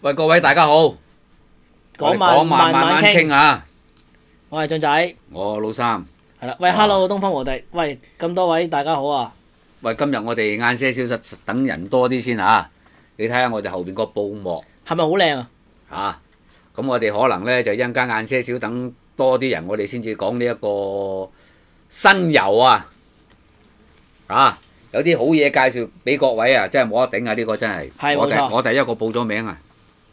喂，各位大家好， 講慢慢傾啊！ 我係俊仔， 我老三。 係啦。喂，Hello，東方皇帝。喂，咁多位大家好啊！ 喂，今日我哋晏些少等人多啲先啊！你睇下我哋後邊個布幕係咪好靚啊？ 啊！咁我哋可能呢，就一陣間晏些少等多啲人，我哋先至講呢一個新遊啊！啊，有啲好嘢介紹俾各位啊！真係冇得頂啊！呢個真係， 係冇錯我第一個報咗名啊！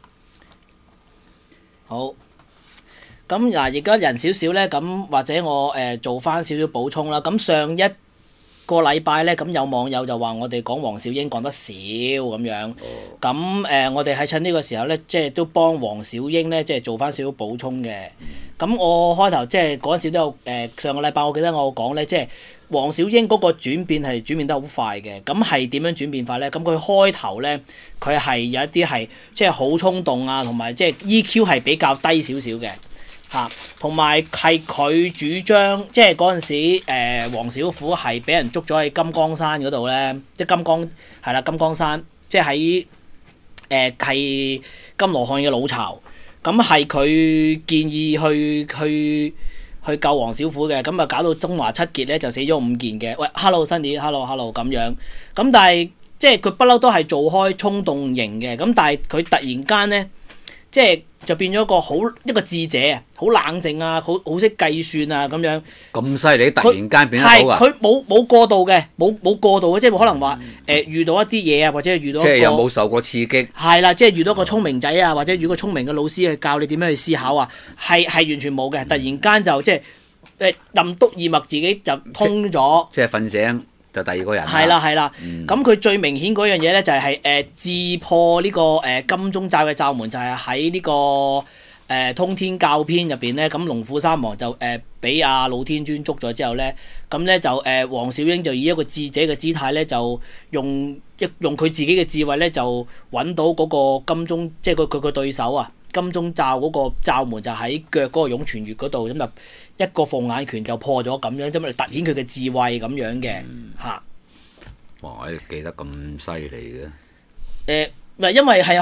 好。咁嗱，而家人少少咧，咁或者我做翻少少補充啦。咁上一個禮拜咧，咁有網友就話我哋講黃小英講得少咁樣。咁我哋喺趁呢個時候咧，即係都幫黃小英咧，即係做翻少少補充嘅。咁我開頭即係嗰陣時都有上個禮拜我記得我講咧，即係黃小英嗰個轉變係轉變得好快嘅。咁係點樣轉變法咧？咁佢開頭咧，佢係有一啲係即係好衝動啊，同埋即係 EQ 係比較低少少嘅。同埋係佢主張，即係嗰陣時，黃小虎係俾人捉咗喺金剛山嗰度咧，即係金剛山，即係喺係金羅漢嘅老巢。咁係佢建議去救黃小虎嘅，咁啊搞到中華七傑咧就死咗5件嘅。喂 ，hello Cindy，hello 咁樣。咁但係即係佢不嬲都係做開衝動型嘅，咁但係佢突然間咧，即係就變咗一個智者啊，好冷靜啊，好識計算啊咁樣。咁犀利，突然間變得到啊！佢冇過度嘅，冇過度嘅，即係可能話遇到一啲嘢啊，或者遇到即係有冇受過刺激？係啦，即係遇到個聰明仔啊，或者遇到個聰明嘅老師去教你點樣去思考啊，係完全冇嘅。突然間就即係任督二脈自己就通咗，即係瞓醒。就第二個人係啦，咁佢最明顯嗰樣嘢咧就係自破呢個金鐘罩嘅罩門，就係喺呢個通天教篇入邊咧，咁龍虎三王就俾阿老天尊捉咗之後咧，咁咧就黃小英就以一個智者嘅姿態咧，就用佢自己嘅智慧咧，就揾到嗰個金鐘，即係佢個對手啊，金鐘罩嗰個罩門就喺腳嗰個湧泉穴嗰度，咁就一個鳳眼拳就破咗咁樣，啫嘛，突顯佢嘅智慧咁樣嘅嚇。哇！你記得咁犀利嘅？唔係因為係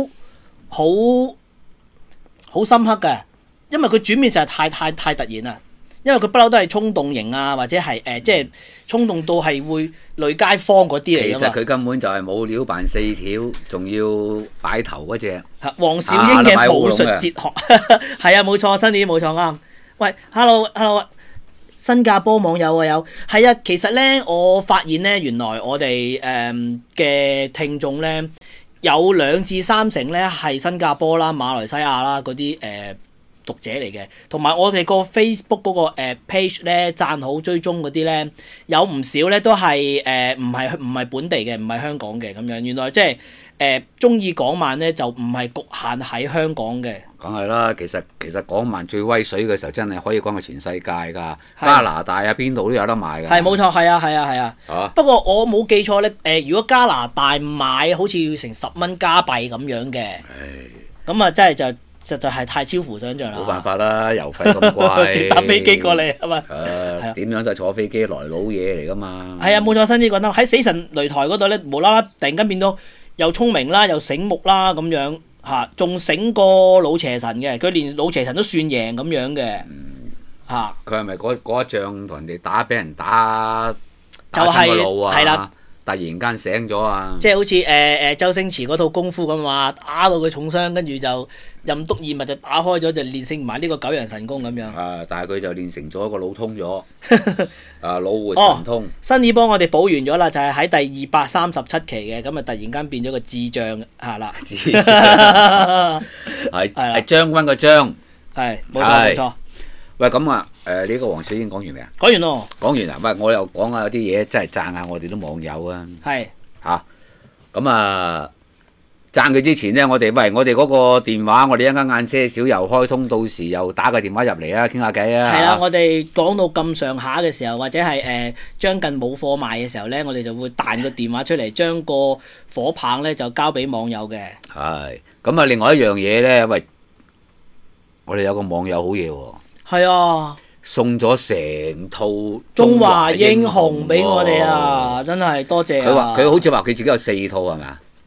好深刻嘅，因為佢轉變實在太突然啦。因為佢不嬲都係衝動型啊，或者係即係衝動到係會累街坊嗰啲嚟㗎嘛。其實佢根本就係冇料扮4條，仲要擺頭嗰隻。黃小英嘅武術哲學係啊，冇錯，新啲冇錯啱。喂 ，hello， 新加坡網友啊有，係啊，其實咧我發現咧，原來我哋嘅聽眾咧有2至3成咧係新加坡啦、馬來西亞啦嗰啲讀者嚟嘅，同埋我哋個 Facebook 嗰個page 咧讚好追蹤嗰啲咧，有唔少咧都係唔係本地嘅，唔係香港嘅咁樣。原來即係中意港漫咧就唔係局限喺香港嘅。梗係啦，其實港漫最威水嘅時候真係可以講係全世界㗎，加拿大啊邊度都有得賣㗎。係冇錯，係啊。不過我冇記錯咧，如果加拿大買好似要成10蚊加幣咁樣嘅，咁啊真係就。實在係太超乎想像啦！冇辦法啦，郵費咁貴，搭飛機過嚟係嘛？點樣就坐飛機來老嘢嚟㗎嘛？係啊，冇錯，新啲講得喺死神擂台嗰度咧，無啦啦突然間變到又聰明啦，又醒目啦咁樣嚇，仲醒過老邪神嘅，佢連老邪神都算贏咁樣嘅嚇。佢係咪嗰一仗同人哋打，俾人打親個腦啊？係啦。突然間醒咗啊！即係好似周星馳嗰套功夫咁話，打到佢重傷，跟住就任督二脈就打開咗，就練成埋呢個九陽神功咁樣。但係佢就練成咗一個腦通咗，腦活神通。新耳幫我哋補完咗啦，就係喺第237期嘅，咁啊突然間變咗個智障係啦。智障係將軍個將，係冇錯。喂，咁啊，呢個黃小英講完未啊？講完咯。講完啊，喂，我又講下有啲嘢真係讚下我哋啲網友啊。係。嚇，咁啊，讚佢之前咧，我哋嗰個電話，我哋一間晏些少又開通，到時又打個電話入嚟啊，傾下偈啊。係啊，我哋講到咁上下嘅時候，或者係將近冇貨賣嘅時候咧，我哋就會彈個電話出嚟，將個火棒咧就交俾網友嘅。係。咁啊，另外一樣嘢咧，喂，我哋有個網友好嘢喎。係啊，送咗成套中華英雄俾我哋啊！真係多謝啊！佢好似話佢自己有4套係咪啊？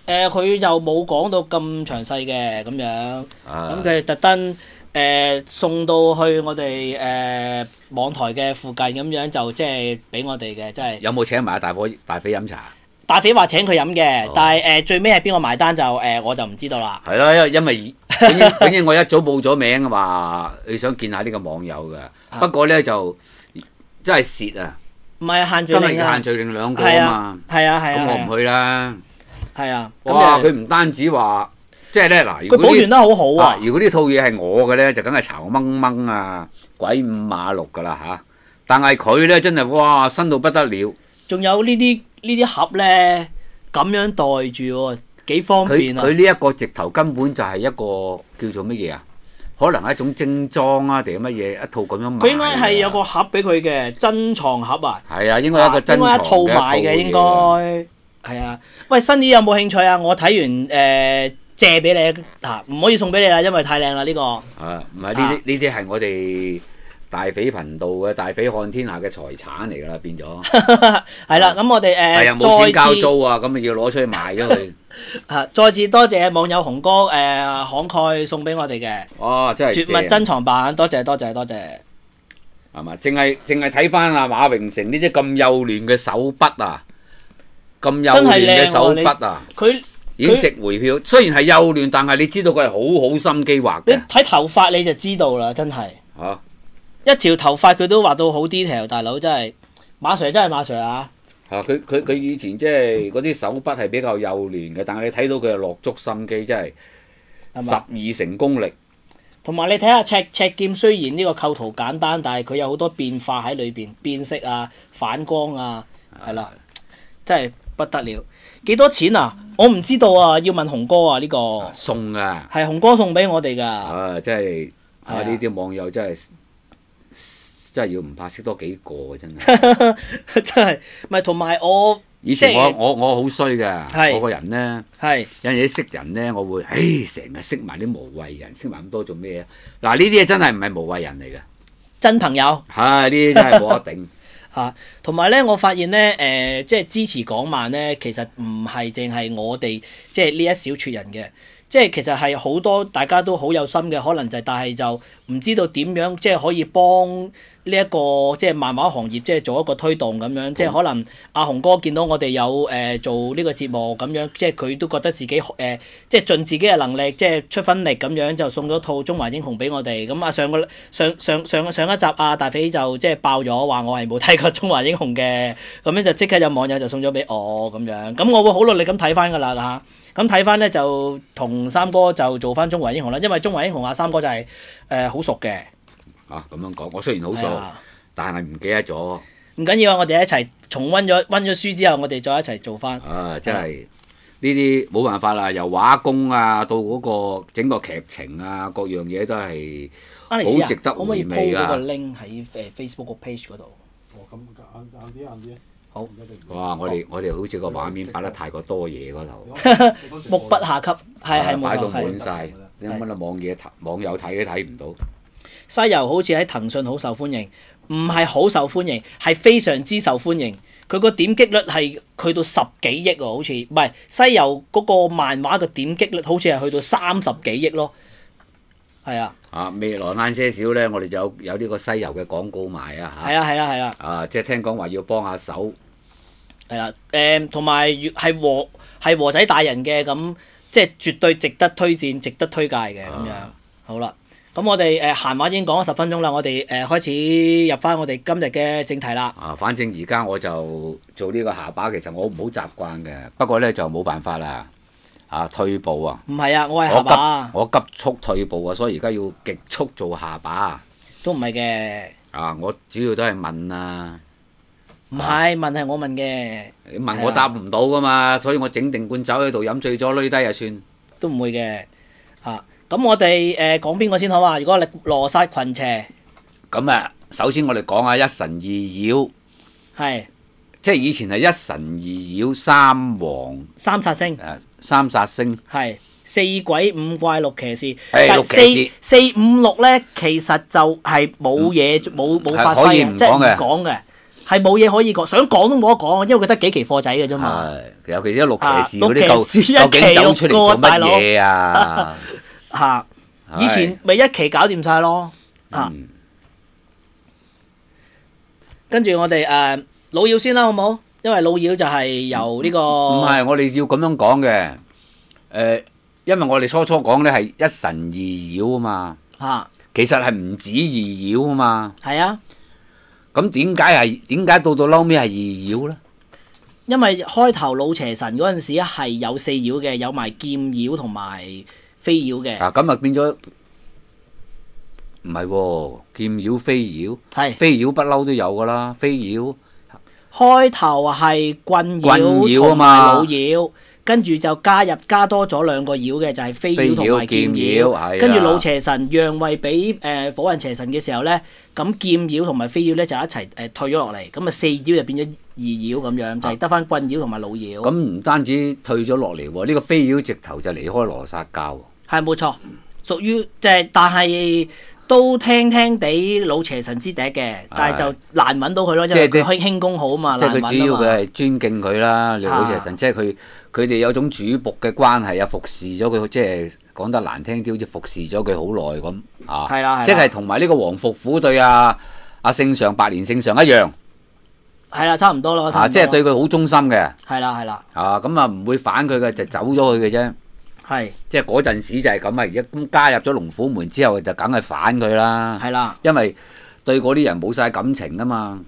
佢就冇講到咁詳細嘅咁樣，咁佢特登送到去我哋網台嘅附近咁樣，就即係俾我哋嘅，即係有冇請埋大肥飲茶？ 大肥話請佢飲嘅，但係最尾係邊個埋單就我就唔知道啦。 係咯，因為本應我一早報咗名啊嘛，你想見下呢個網友嘅，不過咧就真係蝕啊！ 唔係限聚今日令啊， 限聚令2個啊嘛， 係啊， 咁我唔去啦。 係啊， 哇！佢唔單止話，即係咧嗱， 佢保存得好好啊。 如果呢套嘢係我嘅咧，就梗係巢掹掹啊，鬼五馬六噶啦嚇。但係佢咧真係哇，新到不得了。 仲有呢啲盒咧，咁樣袋住喎，幾方便啊！ 佢呢一個直頭根本就係一個叫做乜嘢啊？可能係一種精裝啊，定係乜嘢一套咁樣賣？ 佢應該係有個盒俾佢嘅珍藏盒啊！ 係啊，應該有一個珍藏嘅應該一套賣嘅應該係啊。喂，新啲有冇興趣啊？我睇完借俾你嚇，唔可以送俾你啦，因為太靚啦呢個。 啊，唔係呢啲係我哋大匪頻道嘅大匪看天下嘅財產嚟㗎啦，變咗。 係啦，咁我哋係啊，冇錢交租啊，咁咪要攞出去賣咗佢。 再次多謝網友紅哥慷慨送俾我哋嘅。 哇！真係絕物珍藏版，多謝。 係嘛？淨係睇翻啊馬榮成呢啲咁幼嫩嘅手筆啊，咁幼嫩嘅手筆啊， 佢已經值回票。雖然係幼嫩，但係你知道佢係好心機畫你嘅。 睇頭髮你就知道啦，真係。 嚇！ 一條頭髮佢都畫到好 detail，大佬真係馬 Sir 真係馬 Sir 啊！ 佢以前即係嗰啲手筆係比較幼嫩嘅，但係你睇到佢係落足心機，真係12成功力。 同埋你睇下赤劍，雖然呢個構圖簡單，但係佢有好多變化喺裏邊，變色啊、反光啊，係啦，真係不得了。幾多錢啊？我唔知道啊，要問紅哥啊呢個。 送啊！ 係紅哥送俾我哋㗎。 真係呢啲網友真係要唔怕識多幾個啊！真係真係，咪同埋我以前我好衰㗎，我個人咧有陣時識人咧，我會成日識埋啲無謂人，識埋咁多做咩啊？嗱，呢啲嘢真係唔係無謂人嚟嘅， 真朋友。 呢啲真係冇得頂嚇，同埋咧，我發現咧即係支持港漫咧，其實唔係淨係我哋即係呢一小撮人嘅。即係其實係好多大家都好有心嘅，可能但係就唔知道點樣即係可以幫呢一個即係漫畫行業即係做一個推動咁樣。即係可能阿紅哥見到我哋有做呢個節目咁樣，即係佢都覺得自己即係盡自己嘅能力，即係出分力咁樣，就送咗套《中華英雄》俾我哋。咁上一集大肥就即係爆咗話我係冇睇過《中華英雄》嘅，咁樣就即刻有網友就送咗俾我咁樣。咁我會好努力咁睇翻㗎啦嚇。咁睇翻咧就同三哥就做翻《中華英雄》啦，因為《中華英雄》三哥就係好熟嘅。咁樣講，我雖然好熟，但係唔記得咗。 唔緊要啊，我哋一齊重溫咗書之後，我哋再一齊做翻。 真係呢啲冇辦法啦，由畫工啊到嗰個整個劇情啊，各樣嘢都係好值得回味㗎。可唔可以 po 嗰個 link 喺Facebook 個 page 嗰度？ 咁硬啲。 好。 哇！我哋好似個畫面擺得太過多嘢嗰頭， 目不下級，係擺到滿晒，你乜嘢網友睇都睇唔到。 西遊好似喺騰訊好受歡迎，唔係好受歡迎，係非常之受歡迎。佢個點擊率係去到10幾億喎，好似唔係西遊嗰個漫畫嘅點擊率好似係去到30幾億咯。係啊。 未來晏些少咧，我哋就有呢個西遊嘅廣告賣啊嚇。 係啊。 即係聽講話要幫下手。 係啦，同埋係和仔大人嘅咁，即係絕對值得推薦、值得推介嘅咁樣。好啦，咁我哋閒話已經講咗10分鐘啦，我哋開始入翻我哋今日嘅正題啦。 反正而家我就做呢個下巴，其實我唔好習慣嘅，不過咧就冇辦法啦。退步啊！ 唔係啊，我係下巴。 我急速退步啊，所以而家要極速做下巴。 都唔係嘅。 我主要都係問啊。 唔係問係我問嘅。 你問我答唔到噶嘛，所以我整定罐酒喺度飲醉咗，攣低就算。 都唔會嘅。咁我哋講邊個先好啊？如果你羅剎群邪。 咁首先我哋講下一神二妖。 係。 即係以前係一神二妖三王。 三煞星。 三煞星。 係。4鬼5怪6騎士。 六騎士。 4、5、6咧，其實就係冇嘢冇發揮嘅，即係唔講嘅。 係冇嘢可以講，想講都冇得講，因為佢得幾期貨仔嘅啫嘛。 係，尤其是啲六騎士嗰啲六騎士究竟一期走出嚟做六個大佬乜嘢啊？ 嚇！以前咪一期搞掂晒咯嚇。跟住我哋老妖先啦，好冇？因為老妖就係由呢個唔係，我哋要咁樣講嘅。因為我哋初初講咧係一神二妖啊嘛， 嚇， 其實係唔止二妖啊嘛。 係啊， 咁點解到嬲尾係二妖咧？ 因為開頭老邪神嗰陣時係有四妖嘅，有埋劍妖同埋飛妖嘅。 咁啊變咗唔係喎，劍妖飛妖， 係飛妖不嬲都有噶啦，飛妖開頭係棍棍妖妖啊同埋嘛老妖，跟住就加多咗兩個妖嘅，就係飛妖同埋劍劍妖。 係啊跟住老邪神讓位俾火雲邪神嘅時候咧，咁劍妖同埋飛妖咧就一齊退咗落嚟，咁啊四妖就變咗二妖咁樣，就係得翻棍妖同埋老妖。 咁唔單止退咗落嚟喎，呢個飛妖直頭就離開羅剎教喎。 係冇錯，屬於即係，但係都聽地老邪神之笛嘅，但係就難揾到佢咯，因為佢輕功好啊嘛， 即係佢主要佢難揾啊嘛。 係尊敬佢啦，老邪神，即係佢哋有種主僕嘅關係啊，服侍咗佢，即係講得難聽啲，好似服侍咗佢好耐咁啊。 係啦， 即係同埋呢個黃phục虎對阿聖上白蓮聖上一樣。 係啦，差唔多咯。 即係對佢好忠心嘅。 係啦。 咁啊唔會反佢嘅，就走咗去嘅啫。 係。 即係嗰陣時就係咁啊！而家咁加入咗龍虎門之後，就梗係反佢啦。 係啦。 因為對嗰啲人冇晒感情啊嘛。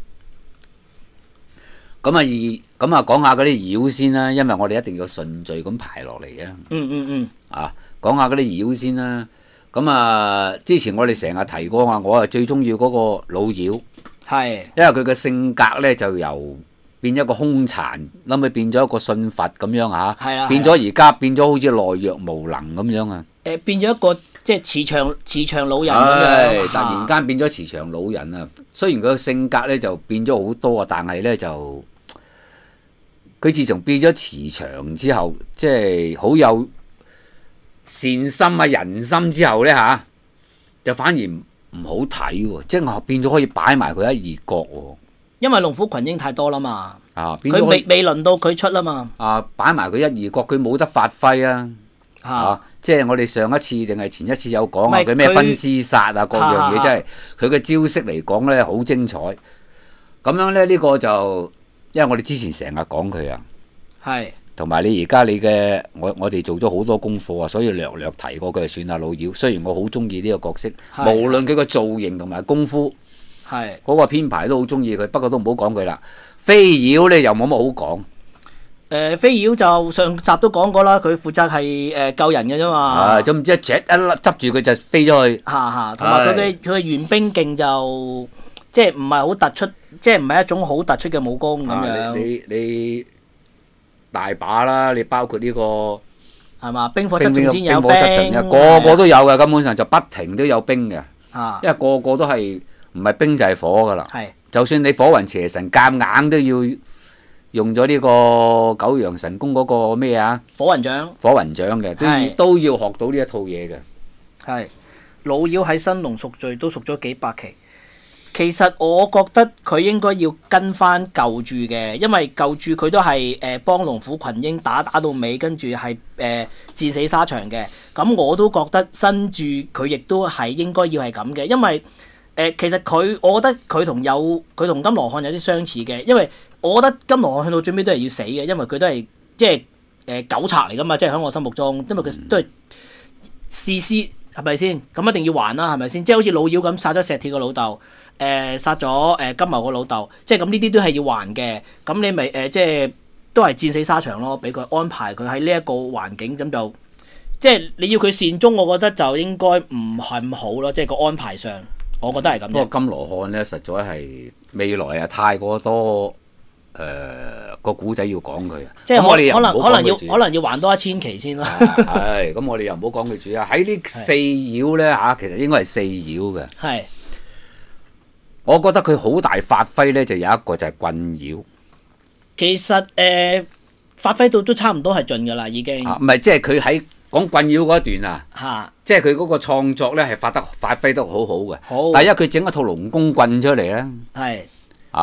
咁啊講下嗰啲妖先啦，因為我哋一定要順序咁排落嚟嘅。講下嗰啲妖先啦。咁啊，之前我哋成日提過啊，我啊最中意嗰個老妖。 係。 因為佢嘅性格咧就由變一個兇殘，諗佢變咗一個信佛咁樣嚇。 係啊。 變咗而家變咗好似懦弱無能咁樣啊。 變咗一個即係慈祥老人咁樣。 突然間變咗慈祥老人啊！雖然佢嘅性格咧就變咗好多啊，但係咧就佢自從變咗慈祥之後，即係好有善心啊仁心之後咧嚇，就反而唔好睇喎，即係變咗可以擺埋佢一二角喎。 因為龍虎群英太多啦嘛。 佢未輪到佢出啦嘛。 擺埋佢一二角，佢冇得發揮啊。即係我哋上一次定係前一次有講啊，佢咩分屍殺啊，各樣嘢真係佢嘅招式嚟講咧好精彩。咁樣咧呢個就因為我哋之前成日講佢啊， 係同埋你而家你嘅我哋做咗好多功課啊，所以略提過佢就算啦老妖。雖然我好中意呢個角色，無論佢個造型同埋功夫，嗰個編排都好中意佢。不過都唔好講佢啦。飛妖咧又冇乜好講。 飛妖就上集都講過啦，佢負責係救人嘅啫嘛。 咁唔知一粒執住佢就飛咗去。 同埋佢嘅玄冰勁就即係唔係好突出，即係唔係一種好突出嘅武功咁樣。 你大把啦，你包括呢個係嘛？冰火七重天有冰， 個個都有嘅，根本上就不停都有冰嘅。因為個個都係唔係冰就係火噶啦。就算你火雲邪神夾硬都要用咗呢個九陽神功嗰個咩啊？火雲掌嘅都要學到呢一套嘢嘅。 係老妖喺新龍贖罪都贖咗幾百期。其實我覺得佢應該要跟翻舊注嘅，因為舊注佢都係幫龍虎群英打到尾，跟住係戰死沙場嘅。咁我都覺得新注佢亦都係應該要係咁嘅，因為其實我覺得佢同金羅漢有啲相似嘅，因為我覺得金羅漢去到最尾都係要死嘅，因為佢都係即係狗賊嚟噶嘛，即係喺我心目中，因為佢都係試師係咪先？咁一定要還啦，係咪先？即係好似老妖咁殺咗石鐵個老豆。殺咗金牛個老豆，即係咁呢啲都係要還嘅。咁你咪即係都係戰死沙場咯，俾佢安排佢喺呢一個環境，咁就即係你要佢善終，我覺得就應該唔係咁好咯。即係個安排上，我覺得係咁。 不過金羅漢咧，實在係未來啊，太過多個古仔要講佢。 即係可能要還多1000期先咯。 係咁，我哋又唔好講佢住啊。喺呢四妖咧嚇，其實應該係四妖嘅。 係。 我覺得佢好大發揮咧，就有一個就係棍妖。 其實發揮到都差唔多係盡㗎啦，已經。 唔係，即係佢喺講棍妖嗰一段啊。即係佢嗰個創作咧係發揮得好好嘅。但係因為佢整一套龍宮棍出嚟咧。係。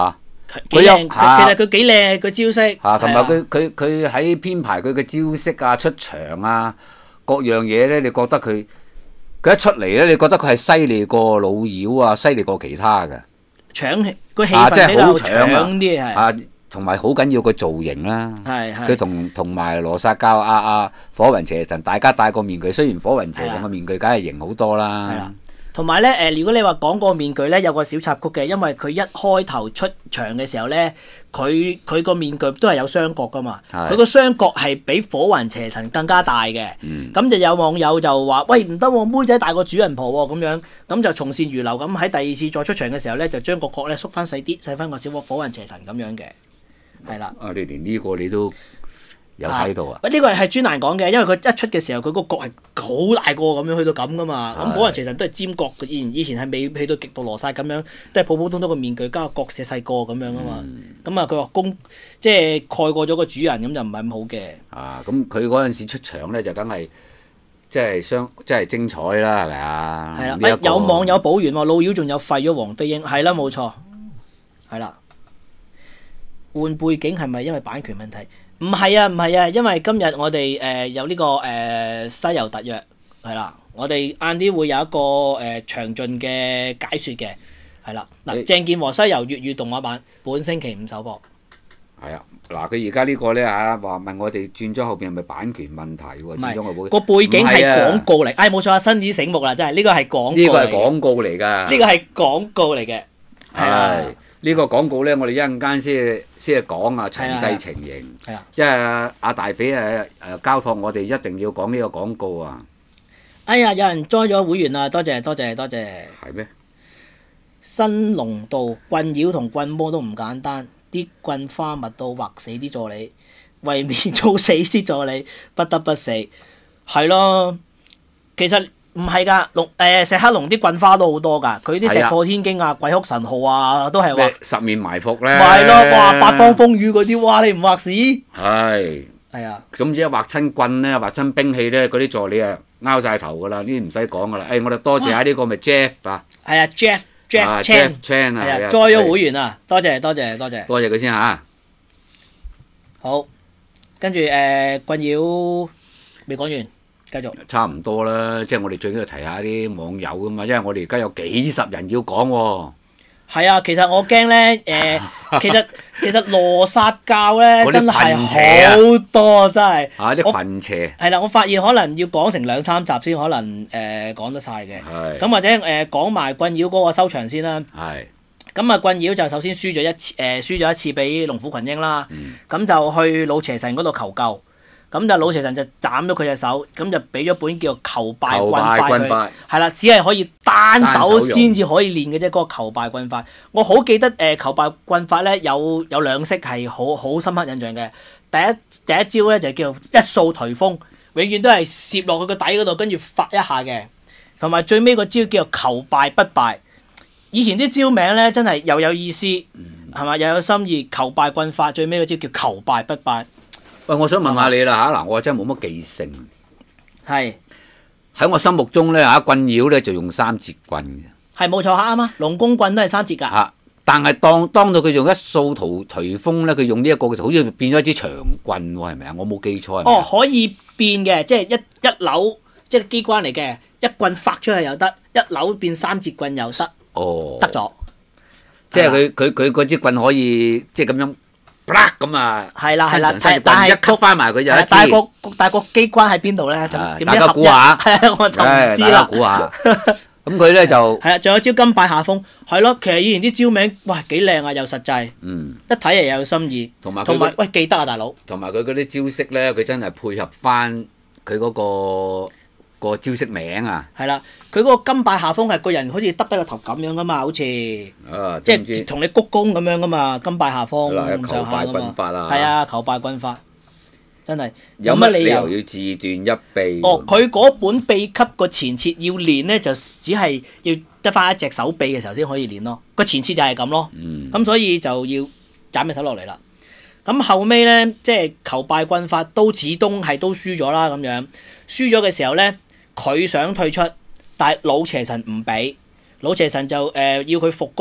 幾靚，其實佢幾靚個招式。 同埋佢喺編排佢嘅招式啊、出場啊各樣嘢咧，你覺得佢一出嚟咧，你覺得佢係犀利過老妖啊，犀利過其他嘅。 搶個氣氛比較搶啲係。 同埋好緊要個造型啦， 係佢同埋羅剎教火雲邪神，大家戴個面具，雖然火雲邪神個面具梗係型好多啦。 同埋咧如果你話講個面具咧，有個小插曲嘅，因為佢一開頭出場嘅時候咧，佢個面具都係有雙角噶嘛，佢個雙角係比火雲邪神更加大嘅。咁就有網友就話：喂，唔得喎，妹仔大過主人婆喎咁樣。咁就從善如流咁喺第二次再出場嘅時候咧，就將個角咧縮翻細啲，細翻個小火雲邪神咁樣嘅。係啦， 你連呢個你都有睇到啊？ 喂，呢個係專欄講嘅，因為佢一出嘅時候，佢個角係好大個咁樣，去到咁噶嘛。咁火雲邪神都係尖角，以前係未去到極度羅剎咁樣，都係普普通通個面具加個角細細個咁樣啊嘛。咁佢話即係蓋過咗個主人，咁就唔係咁好嘅。 咁佢嗰陣時出場咧，就梗係即係精彩啦，係咪啊？ 係啊，有網友補完喎，老妖仲有廢咗黃飛英，係啦，冇錯，係啦。換背景係咪因為版權問題？唔係啊，因為今日我哋有呢個西遊特約係啦，我哋晏啲會有一個詳盡嘅解說嘅係啦。嗱，鄭健和西遊粵語動畫版本星期五首播。 係啊，嗱，佢而家呢個咧話問我哋轉咗後邊係咪版權問題喎？轉咗個背景係廣告嚟，冇錯啊，新子醒目啦，真係呢個係廣告。 呢個係廣告嚟㗎。 呢個係廣告嚟嘅，係。 呢個廣告咧，我哋一陣間先講詳細情形。因為阿大肥交託我哋一定要講呢個廣告啊！ 哎呀，有人 join 咗會員啊！多謝。 係咩？ 新龍道棍妖同棍魔都唔簡單，啲棍花密到劃死啲助理，為免做死啲助理，不得不死。係咯，其實。唔係㗎，石黑龍啲棍花都好多㗎，佢啲石破天驚啊、鬼哭神號啊，都係話十面埋伏咧。 咪咯，哇！八方風雨嗰啲，哇！你唔畫屎？係啊。咁只係畫親棍咧，畫親兵器咧，嗰啲助理啊，拗晒頭㗎啦，呢啲唔使講㗎啦。我哋多謝下呢個咪 Jeff 啊。 係啊，Jeff Chan 啊，join 咗會員啊，多謝。多謝佢先嚇。 好，跟住棍妖未講完。繼續差唔多啦，即係我哋最緊要提下啲網友㗎嘛，因為我哋而家有幾十人要講喎。 係啊，其實我驚咧，其實羅剎教咧真係好多，真係。 啲群邪。 係啦，我發現可能要講成2-3集先可能講得晒嘅。 係。 咁或者講埋棍妖嗰個收場先啦。 係。 咁啊，棍妖就首先輸咗一次俾龍虎群英啦。咁就去老邪神嗰度求救。咁就老邪神就斬咗佢隻手，咁就俾咗本叫做求敗棍法佢，係啦，只係可以單手先至可以練嘅啫。嗰個求敗棍法，我好記得求敗棍法咧有兩式係好深刻印象嘅。第一招咧就叫做一掃頹風，永遠都係攝落去個底嗰度，跟住發一下嘅。同埋最尾個招叫做求敗不敗。以前啲招名咧真係又有意思，係嘛，又有心意。求敗棍法最尾個招叫求敗不敗。 喂，我想問下你啦嚇，嗱，我真係冇乜記性。 係喺我心目中咧嚇，棍妖咧就用3節棍嘅。 係冇錯，啱啊！龍宮棍都係3節㗎。 嚇，但係當到佢用一掃頹風咧，佢用呢一個嘅時候，好似變咗一支長棍喎，係咪啊？我冇記錯係咪？ 哦，可以變嘅，即係一扭，即係機關嚟嘅，一棍發出去又得，一扭變3節棍又得。 哦， 得咗。 即係佢嗰支棍可以即係咁樣。咁啊， 係啦， 但係一吸翻埋佢就一支。 但係個機關喺邊度咧？ 大家估下， 我就唔知啦。 估下。咁佢咧就係啊，仲有招金拜下風，係咯。其實以前啲招名，哇幾靚啊，又實際。一睇又有心意。同埋喂記得啊，大佬。 同埋佢嗰啲招式咧，佢真係配合翻佢嗰個招式名啊。 係啦，佢嗰個金拜下風係個人好似耷低個頭咁樣噶嘛，好似。即係同你鞠躬咁樣噶嘛，金拜下風咁上下噶嘛。係啊，求敗棍法，真係有乜理由要自斷一臂？ 哦，佢嗰本秘笈個前設要練咧，就只係要得翻一隻手臂嘅時候先可以練咯。個前設就係咁咯。咁所以就要斬隻手落嚟啦。咁後尾咧，即係求敗棍法都始終係都輸咗啦。咁樣輸咗嘅時候咧，佢想退出，但係老邪神唔俾。老邪神就要佢復工，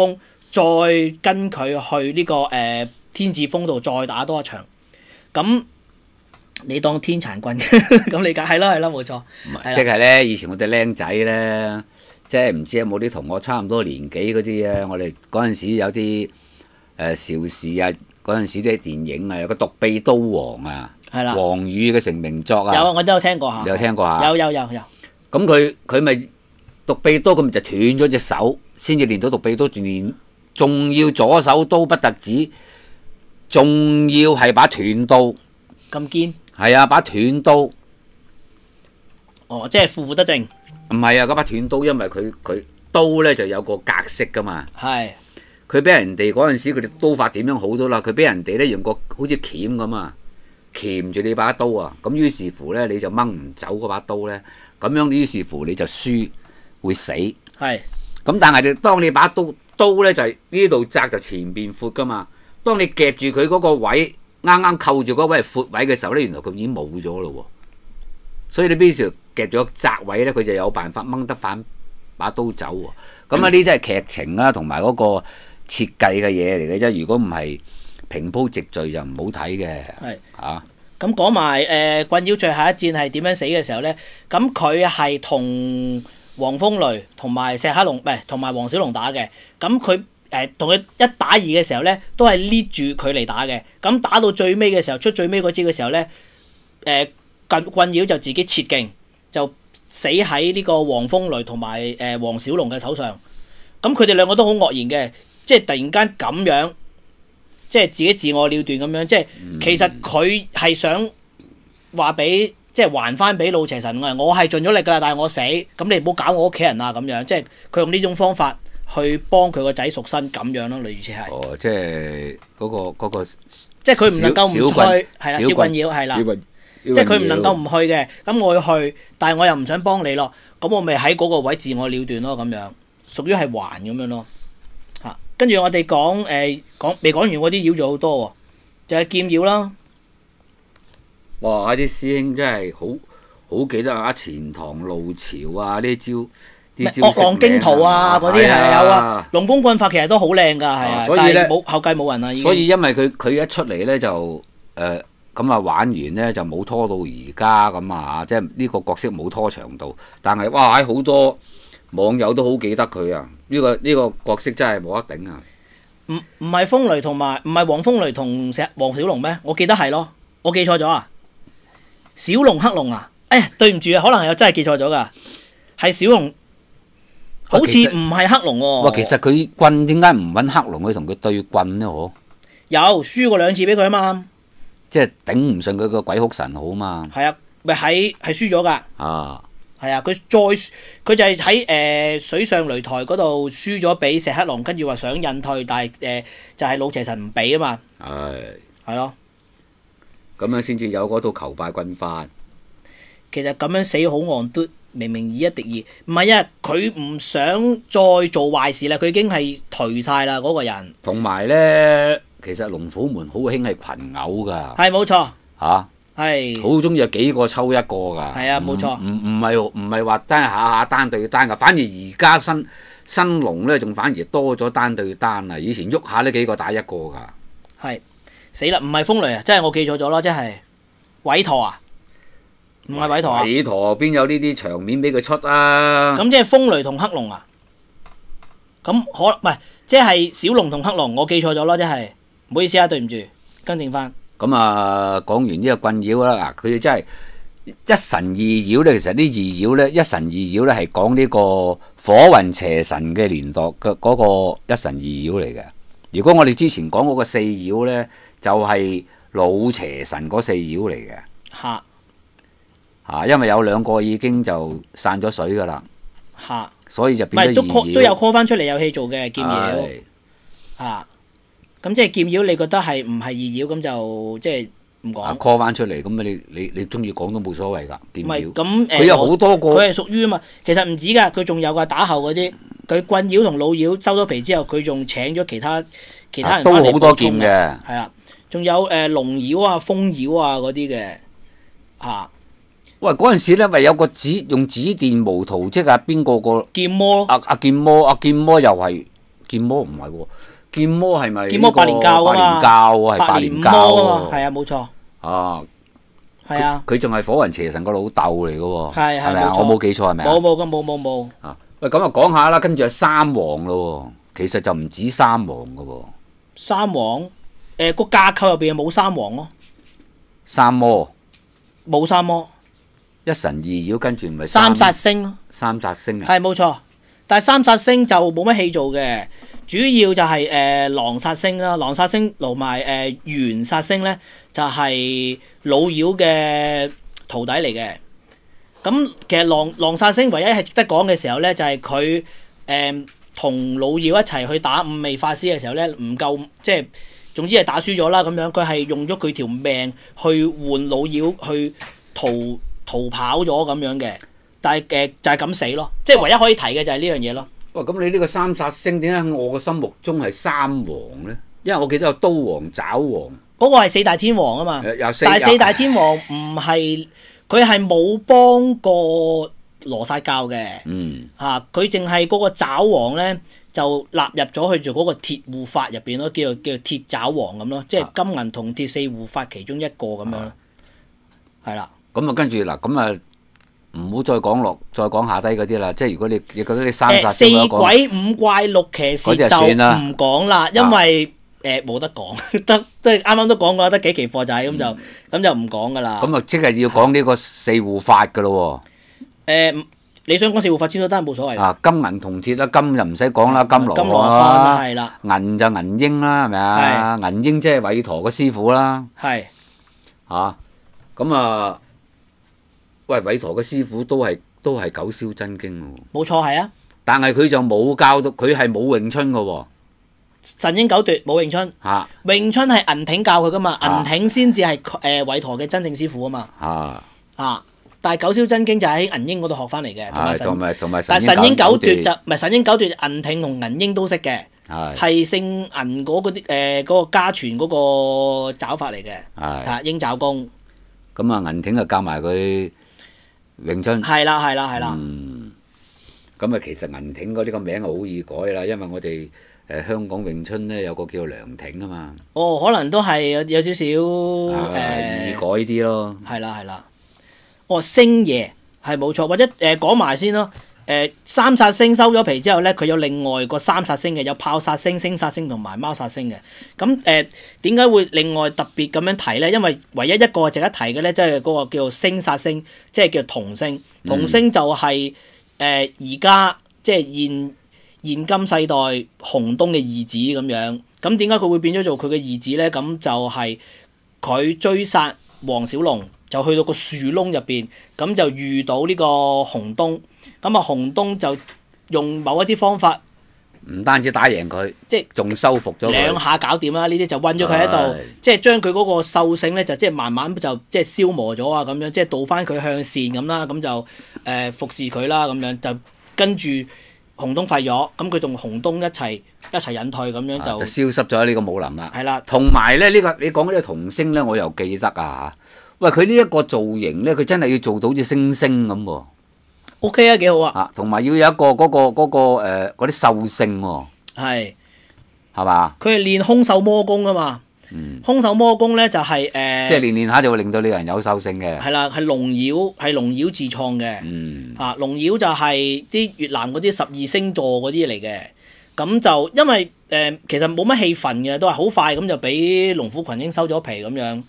再跟佢去呢、個天字峰度再打多一場。咁你當天殘棍咁理解係啦冇錯。 即係咧，以前我哋僆仔咧，即係唔知有冇啲同我差唔多年紀嗰啲咧，我哋嗰陣時有啲邵氏啊，嗰陣時啲電影啊，有個獨臂刀王啊， 係啦， 黃宇嘅成名作啊， 有啊，我都有聽過下。 你有聽過下？ 有。 咁佢咪獨臂刀，咁咪就斷咗隻手，先至練到獨臂刀，仲要左手刀不特止，仲要係把斷刀。 咁堅？ 係啊，把斷刀。 哦，即係負得正。 唔係啊，嗰把斷刀，因為佢刀咧就有個格式噶嘛。 係。 佢俾人哋嗰陣時，佢哋刀法點樣好多啦？佢俾人哋咧用個好似鉗咁啊，鉗住你把刀啊。咁於是乎咧，你就掹唔走嗰把刀咧。咁樣於是乎你就輸會死。 係。 咁但係當你把刀咧就係呢度窄就前邊闊噶嘛。當你夾住佢嗰個位，啱啱扣住嗰位係闊位嘅時候咧，原來佢已經冇咗咯喎。所以你邊時夾咗窄位咧，佢就有辦法掹得翻把刀走喎。咁啊，呢啲係劇情啦，同埋嗰個設計嘅嘢嚟嘅啫。如果唔係平鋪直敍就唔好睇嘅。 係嚇。 咁講埋棍妖最後一戰係點樣死嘅時候咧？咁佢係同黃風雷同埋石黑龍唔係同埋黃小龍打嘅。咁佢同佢一打二嘅時候咧，都係捏住佢嚟打嘅。咁打到最尾嘅時候，出最尾嗰招嘅時候咧，棍妖就自己切勁，就死喺呢個黃風雷同埋黃小龍嘅手上。咁佢哋兩個都好愕然嘅，即係突然間咁樣，即係自己自我了斷咁樣。即係其實佢係想話俾即係還翻俾老邪神我係盡咗力㗎啦，但係我死，咁你唔好搞我屋企人啊咁樣。即係佢用呢種方法去幫佢個仔贖身咁樣咯，類似係。 哦，即係嗰個， 即係佢唔能夠唔去，係啦，小棍妖係啦。即係佢唔能夠唔去嘅，咁我要去，但係我又唔想幫你咯，咁我咪喺嗰個位自我了斷咯，咁樣屬於係還咁樣咯。嚇，跟住我哋講未講完嗰啲妖仲好多喎，就係劍妖啦。 哇！啲師兄真係好記得啊！錢塘路潮啊，呢招啲招惡浪驚濤啊，嗰啲係有啊。龍宮棍法其實都好靚㗎，係啊， 所以咧冇後繼冇人啦已經。 所以因為佢一出嚟咧就咁啊玩完咧就冇拖到而家咁啊，即係呢個角色冇拖長到，但係哇喺好多網友都好記得佢啊！呢個角色真係冇得頂啊！ 唔係風雷同埋唔係黃風雷同黃小龍咩？我記得係咯，我記錯咗啊！小龍黑龍啊！哎呀，對唔住啊，可能係我真係記錯咗㗎，係小龍，好似唔係黑龍喎。 哇！其實佢棍點解唔揾黑龍去同佢對棍呢？嗬？ 有輸過2次俾佢啊嘛！ 即係頂唔順佢個鬼哭神號嘛。 係啊，咪係輸咗㗎。 啊， 係啊，佢就係喺水上擂台嗰度輸咗俾石黑龍，跟住話想引退，但係就係老邪神唔俾啊嘛。係咯， 咁樣先至有嗰套求敗棍法。 其實咁樣死好戇嘟，明明以一敵二，唔係啊，佢唔想再做壞事啦，佢已經係頹晒啦嗰個人。 同埋咧。其實龍虎門好興係群毆㗎， 係冇錯嚇， 係好中意有幾個抽一個㗎， 係啊冇錯， 唔係話單下下單對單㗎，反而而家新龍咧仲反而多咗單對單啊！以前喐下呢幾個打一個㗎， 係死啦！唔係風雷啊，真係我記錯咗咯，即係韋陀啊，唔係韋陀啊， 韋陀邊有呢啲場面俾佢出啊？ 咁即係風雷同黑龍啊？咁唔係即係小龍同黑龍，我記錯咗咯，即係。唔好意思啊，對唔住，更正翻。 咁啊，講完呢個棍妖啦，嗱，佢真係一神二妖咧。其實啲二妖咧，一神二妖咧係講呢個火雲邪神嘅年代嘅嗰個一神二妖嚟嘅。如果我哋之前講嗰個四妖咧，就係老邪神嗰四妖嚟嘅。 嚇嚇，因為有兩個已經就散咗水㗎啦。 嚇， 所以就變咗二妖。 都有 call 翻出嚟有戲做嘅劍妖。嚇。咁即係劍妖，你覺得係唔係二妖咁就即係唔講。 call 翻出嚟咁你中意講都冇所謂㗎。劍妖。 唔係咁佢有好多個。 佢係屬於啊嘛。其實唔止㗎，佢仲有個打後嗰啲。佢棍妖同老妖收咗皮之後，佢仲請咗其他人都好多劍嘅。 係啦，仲有龍妖啊、風妖啊嗰啲嘅嚇。 喂，嗰陣時咧，咪有個用紙電無圖，即係邊個劍魔咯？阿劍魔又係劍魔唔係喎，劍魔係咪？ 劍魔百年教啊嘛， 百年教喎，係百年教啊嘛， 喎。 係啊，冇錯。 啊， 係啊， 佢仲係火雲邪神個老豆嚟嘅喎， 係係咪啊？ 冇錯我冇記錯係咪啊？ 冇。 啊，喂，咁啊講下啦，跟住係三王咯喎，其實就唔止三王嘅喎， 三王個架構入邊冇三王咯， 三魔、 冇三魔， 一神二妖，跟住唔係三殺星咯， 三殺星啊， 係冇錯。但係三殺星就冇乜戲做嘅，主要就係狼殺星啦，狼殺星同埋玄殺星咧就係老妖嘅徒弟嚟嘅。咁其實狼殺星唯一係值得講嘅時候咧，就係佢同老妖一齊去打五味法師嘅時候咧，唔夠即係總之係打輸咗啦咁樣。佢係用咗佢條命去換老妖去逃跑咗咁樣嘅。但係就係咁死咯，即係唯一可以提嘅就係呢樣嘢咯。 喂，咁你呢個三殺星點解喺我個心目中係三王咧？因為我記得有刀王、爪王， 嗰個係四大天王啊嘛。 有但係四大天王唔係佢係冇幫過羅剎教嘅。嚇佢淨係嗰個爪王咧就納入咗去做嗰個鐵護法入邊咯，叫做鐵爪王咁咯，即係金銀銅鐵四護法其中一個咁樣。係啦。 咁啊，跟住嗱，咁啊。唔好再講下低嗰啲啦，即係如果你覺得你三殺四星鬼五怪六騎士就唔講啦，因為冇得講，得即係啱啱都講過，得幾期貨仔咁就唔講噶啦。 咁啊，即係要講呢個四護法噶咯喎。你想講四護法先都得，冇所謂。 金銀銅鐵啦，金就唔使講啦，金羅漢啦，係啦。銀就銀鷹啦，係咪啊？銀鷹即係韋陀個師傅啦。係。嚇，咁啊。喂，韋陀嘅師傅都係九霄真經喎。冇錯，係啊。 但係佢就冇教到，佢係冇詠春嘅喎。 神鷹九奪冇詠春。 嚇。 詠春係銀挺教佢噶嘛，銀挺先至係韋陀嘅真正師傅啊嘛。嚇。但係九霄真經就喺銀鷹嗰度學翻嚟嘅。 同埋但係神鷹九奪就唔係神鷹九奪，銀挺同銀鷹都識嘅。係姓銀嗰個家傳嗰個爪法嚟嘅。係。鷹爪功。 咁啊，銀挺就教埋佢。詠春係啦。 咁啊，其實銀挺嗰啲個名好易改啦，因為我哋香港詠春咧有個叫梁挺啊嘛。 哦，可能都係有少少易改啲咯。 係啦。哦，星爺係冇錯，或者講埋先咯。三殺星收咗皮之後咧，佢有另外個三殺星嘅，有豹殺星、星殺星同埋貓殺星嘅。咁點解會另外特別咁樣提咧？因為唯一一個值得提嘅咧，即係嗰個叫做星殺星，即係叫童星。童星就係而家即係現今世代洪東嘅義子咁樣。咁點解佢會變咗做佢嘅義子咧？咁就係佢追殺黃小龍，就去到個樹窿入邊，咁就遇到呢個洪東。咁啊，洪東就用某一啲方法， 唔單止打贏佢，即係仲收復咗佢兩下搞掂啦。呢啲就韞咗佢喺度，即係將佢嗰個獸性咧，就即係慢慢就即係消磨咗啊咁樣，即係導翻佢向善咁啦。咁就服侍佢啦咁樣，就跟住洪東廢咗，咁佢同洪東一齊隱退咁樣就消失咗呢個武林啦。 係啦， 同埋咧呢個你講呢個童星咧，我又記得啊。喂，佢呢一個造型咧，佢真係要做到好似猩猩咁喎。 O.K. 啊，幾好啊！ 同埋要有一個嗰啲獸性喎。係嘛？ 佢係練空手魔功啊嘛。空手魔功咧就係即係練下就會令到呢個人有獸性嘅。 係啦，係龍妖自創嘅。龍妖就係啲越南嗰啲12星座嗰啲嚟嘅。咁就因為其實冇乜氣氛嘅，都係好快咁就俾龍虎群英收咗皮咁樣。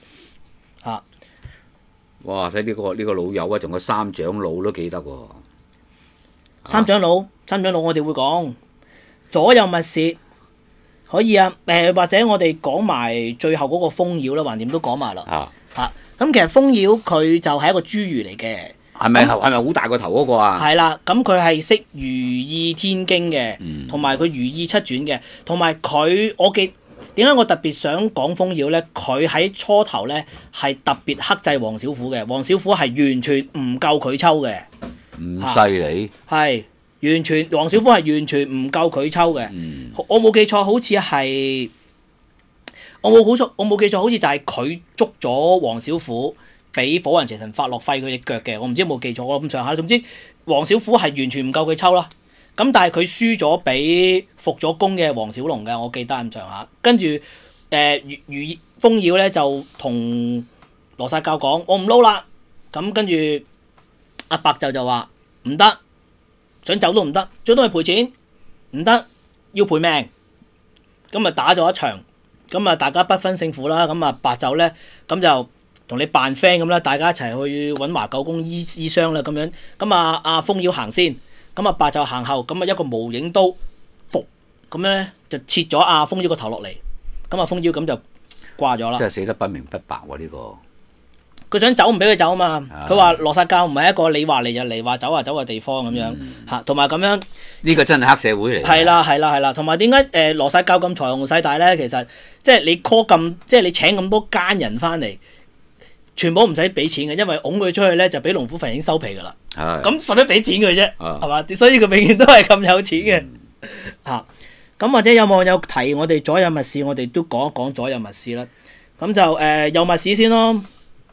哇！睇呢個老友啊，仲有三長老都記得喎。 三長老我哋會講左右密舌可以啊。或者我哋講埋最後嗰個蜂妖啦，橫掂都講埋啦。咁其實蜂妖佢就係一個侏儒嚟嘅。係咪好大個頭嗰個啊？ 係啦，咁佢係識如意天經嘅，同埋佢如意七轉嘅，同埋佢點解我特別想講蜂妖咧？佢喺初頭咧係特別克制黃小虎嘅，黃小虎係完全唔夠佢抽嘅。 唔犀利。 係完全黃小虎係完全唔夠佢抽嘅。我冇記錯，好似係我冇記錯，好似就係佢捉咗黃小虎，俾火雲邪神發落廢佢隻腳嘅。我唔知有冇記錯，我咁上下。總之黃小虎係完全唔夠佢抽啦。 咁但係佢輸咗俾復咗工嘅黃小龍嘅，我記得咁上下。跟住余風耀咧就同羅剎教講：我唔撈啦。咁跟住阿白晝就話唔得，想走都唔得，最多係賠錢，唔得要賠命。咁啊打咗一場，咁啊大家不分勝負啦。咁啊白晝咧咁就同你扮 friend 咁啦，大家一齊去揾華九公醫傷啦咁樣。咁啊阿風耀行先，咁啊白晝行後，咁啊一個無影刀，伏咁樣咧就切咗阿風耀個頭落嚟。咁啊風耀咁就掛咗啦。 真係死得不明不白喎呢個。 佢想走唔俾佢走啊嘛！佢話羅剎教唔係一個你話嚟就嚟話走就走嘅地方咁樣嚇，同埋咁樣呢個真係黑社會嚟。 係啦係啦係啦，同埋點解羅剎教咁財雄勢大咧？其實即係你 call 咁，即係你請咁多奸人翻嚟，全部唔使俾錢嘅，因為擁佢出去咧就俾龍虎墳已經收皮噶啦。咁使乜俾錢佢啫？係嘛？所以佢永遠都係咁有錢嘅嚇。咁或者有網友提我哋左右密事，我哋都講一講左右密事啦。咁就右密事先咯。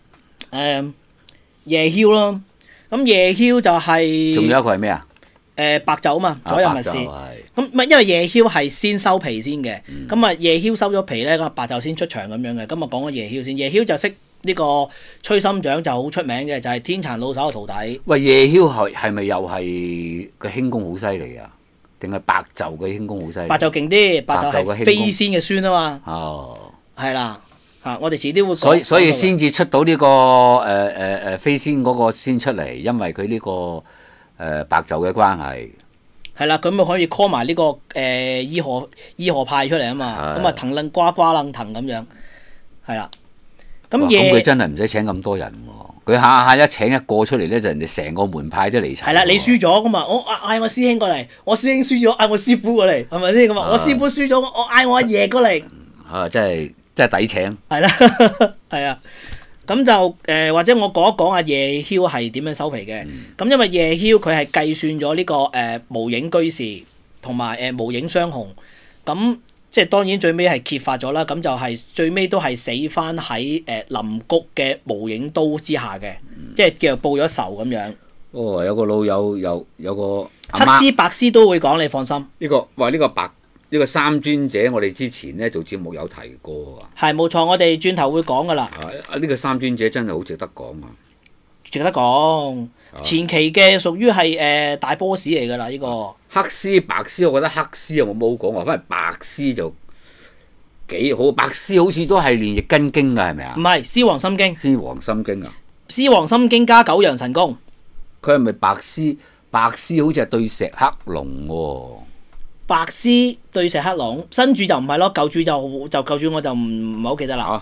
夜梟咯，咁夜梟就係仲有一個係咩啊？ 白晝啊嘛，左右密事。咁唔係因為夜梟係先收皮先嘅，咁啊夜梟收咗皮咧，咁白晝先出場咁樣嘅。咁啊講咗夜梟先，夜梟就識呢個崔心掌就好出名嘅，就係天殘老手嘅徒弟。 喂，夜梟係咪又係個輕功好犀利啊？定係白晝嘅輕功好犀利？ 白晝勁啲，白晝係飛仙嘅孫啊嘛。 哦， 係啦。我哋遲啲會講， 所以先至出到呢個飛仙嗰個先出嚟，因為佢呢個白晝嘅關係。 係啦，咁咪可以 call 埋呢個醫學派出嚟啊嘛，咁啊騰楞呱呱楞騰咁樣，係啦。咁佢真係唔使請咁多人喎，佢下下一請一個出嚟咧，就人哋成個門派都嚟齊。 係啦，你輸咗咁嘛，我嗌我師兄過嚟，我師兄輸咗嗌我師傅過嚟，係咪先咁啊？我師傅輸咗，我嗌我阿爺過嚟。 真係抵請。 係啦，係啊，咁就或者我講一講阿夜梟係點樣收皮嘅。咁因為夜梟佢係計算咗呢個無影居士同埋無影雙雄，咁即係當然最尾係揭發咗啦。咁就係最尾都係死翻喺林谷嘅無影刀之下嘅，即係叫做報咗仇咁樣。 哦，有個老友有個黑絲白絲都會講，你放心。 呢個三尊者，我哋之前咧做節目有提過啊。 係冇錯，我哋轉頭會講噶啦。 呢個三尊者真係好值得講啊！ 值得講，前期嘅屬於係大 boss 嚟噶啦呢個。 黑絲白絲，我覺得黑絲有冇講話，反而白絲就幾好。白絲好似都係練易筋經㗎，係咪啊？ 唔係，獅王心經。 獅王心經啊！ 獅王心經加九陽神功。 佢係咪白絲？白絲好似係對石黑龍喎。 白絲對石黑龍，新主就唔係咯，舊主就舊主我就唔係好記得啦。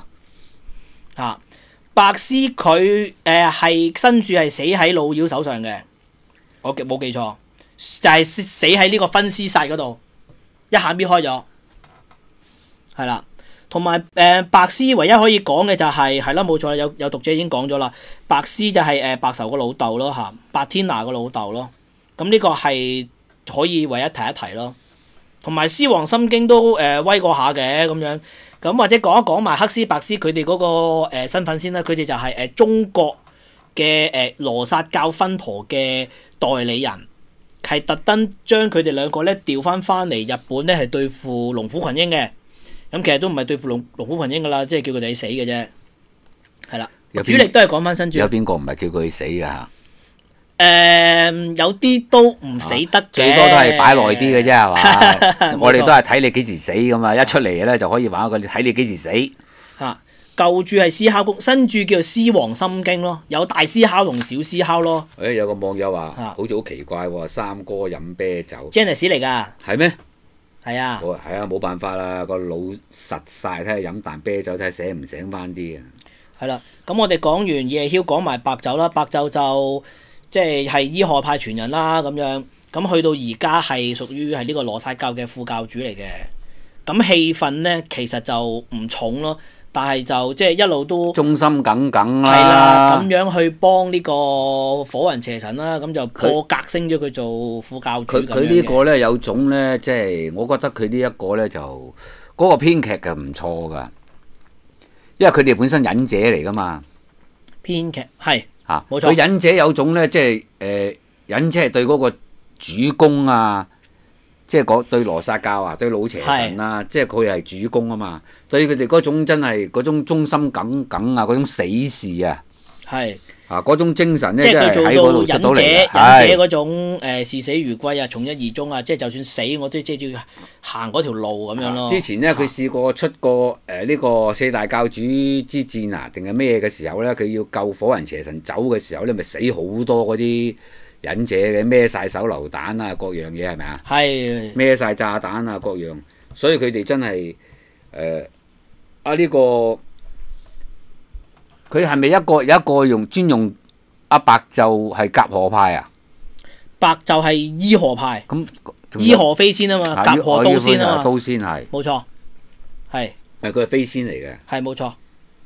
白絲佢係新主係死喺老妖手上嘅，我冇記錯，就係死喺呢個分屍殺嗰度，一下搣開咗，係啦。同埋白絲唯一可以講嘅就係啦，冇錯，有讀者已經講咗啦，白絲就係白仇個老豆咯嚇，白天拿個老豆咯。咁呢個係可以唯一提一提咯。同埋獅王心經都威過下嘅咁樣，咁或者講一講埋黑絲白絲佢哋嗰個身份先啦。佢哋就係中國嘅羅剎教分舵嘅代理人，係特登將佢哋兩個咧調翻嚟日本咧，係對付龍虎群英嘅。咁其實都唔係對付龍虎群英噶啦，即係叫佢哋死嘅啫。係啦，主力都係講翻新主。 有邊個唔係叫佢死㗎嚇？ 有啲都唔死得嘅， 最多都係擺耐啲嘅啫，係嘛？我哋都係睇你幾時死咁嘛，一出嚟咧就可以玩一個，你睇你幾時死。 嚇，舊注係獅吼功，新注叫做獅王心經咯，有大獅吼同小獅吼咯。 有個網友話，好似好奇怪喎，三哥飲啤酒。 Janice 嚟㗎。係咩？ 係啊。 係啊，冇辦法啦，個腦實晒，睇下飲啖啤酒，睇下醒唔醒翻啲啊。 係啦，咁我哋講完夜梟，講埋白晝啦，白晝就。即係醫學派傳人啦咁樣，咁去到而家係屬於係呢個羅剎教嘅副教主嚟嘅。咁氣氛咧其實就唔重咯，但係就即係一路都忠心耿耿啦。 係啦，咁樣去幫呢個火雲邪神啦，咁就破格升咗佢做副教主。 佢呢個咧有種咧，即係我覺得佢呢一個咧就嗰個編劇就唔錯㗎，因為佢哋本身忍者嚟㗎嘛。 編劇係。 嚇， 冇錯。 佢忍者有種咧，即係忍者係對嗰個主公啊， 即係講對羅剎教啊，對老邪神啊，即係佢係主公啊嘛。對佢哋嗰種真係嗰種忠心耿耿啊，嗰種死士啊， 係啊嗰種精神咧， 即係佢做喺嗰度出到到忍者， 嚟忍者嗰種視死如歸啊，從一而終啊，即係就算死我都即係要行嗰條路咁樣咯。 之前咧，佢試過出過呢個四大教主之戰啊，定係咩嘅時候咧，佢要救火雲邪神走嘅時候咧，咪死好多嗰啲忍者嘅，孭晒手榴彈啊，各樣嘢係咪啊？ 係孭晒炸彈啊，各樣，所以佢哋真係呢個佢係咪有一個專用阿白就係甲河派啊？ 白就係伊河派， 咁伊河飛仙啊嘛，甲河刀仙啊嘛， 刀仙係冇錯，係佢係飛仙嚟嘅， 係冇錯，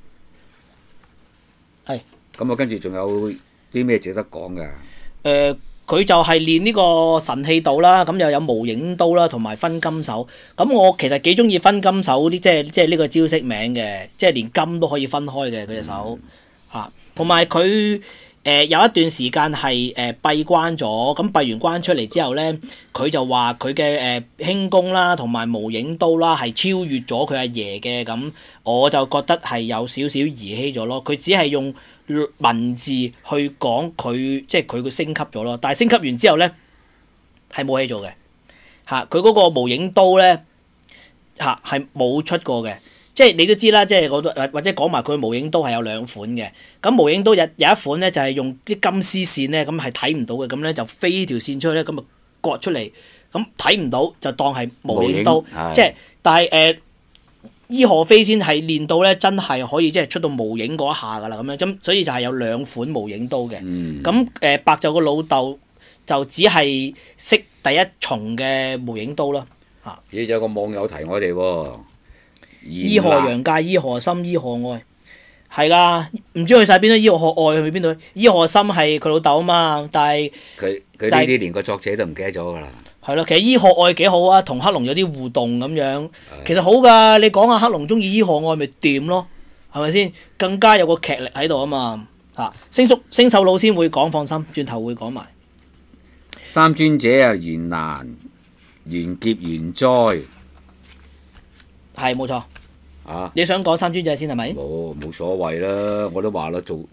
係咁啊，跟住仲有啲咩值得講㗎？ 佢就係練呢個神氣道啦，咁又有無影刀啦，同埋分金手。咁我其實幾中意分金手啲，即係呢個招式名嘅，即係連金都可以分開嘅佢隻手嚇。同埋佢有一段時間係閉關咗，咁閉完關出嚟之後咧，佢就話佢嘅輕功啦，同埋無影刀啦，係超越咗佢阿爺嘅。咁我就覺得係有少少兒戲咗咯。佢只係用文字去講佢，即係佢個升級咗咯。但係升級完之後咧，係冇戲做嘅嚇。佢嗰個無影刀咧嚇係冇出過嘅。即係你都知啦，即係或者講埋佢無影刀係有兩款嘅。咁無影刀有一款咧就係用啲金絲線咧，咁係睇唔到嘅，咁咧就飛條線出去咧，咁啊割出嚟，咁睇唔到就當係無影刀。即係但係伊河飛仙係練到咧，真係可以即係出到無影嗰一下㗎啦，咁樣咁，所以就係有兩款無影刀嘅。咁白晝個老豆就只係識第一重嘅無影刀咯。嚇！ 咦，有個網友提我哋喎。 伊河陽界、伊河深、伊河愛，係㗎，唔知去晒邊度。伊河愛去邊度？伊河深係佢老豆啊嘛，但係佢呢啲連個作者都唔記得咗㗎啦。 係咯，其實伊河愛幾好啊，同黑龍有啲互動咁樣，其實好㗎。你講下黑龍中意伊河愛咪掂咯，係咪先？更加有個劇力喺度啊嘛。嚇，星宿老先會講，放心，轉頭會講埋。 三尊者啊，緣難、緣劫、緣災。 係冇錯， 啊！ 你想講三尊者先係咪？ 冇所謂啦，我都話啦，做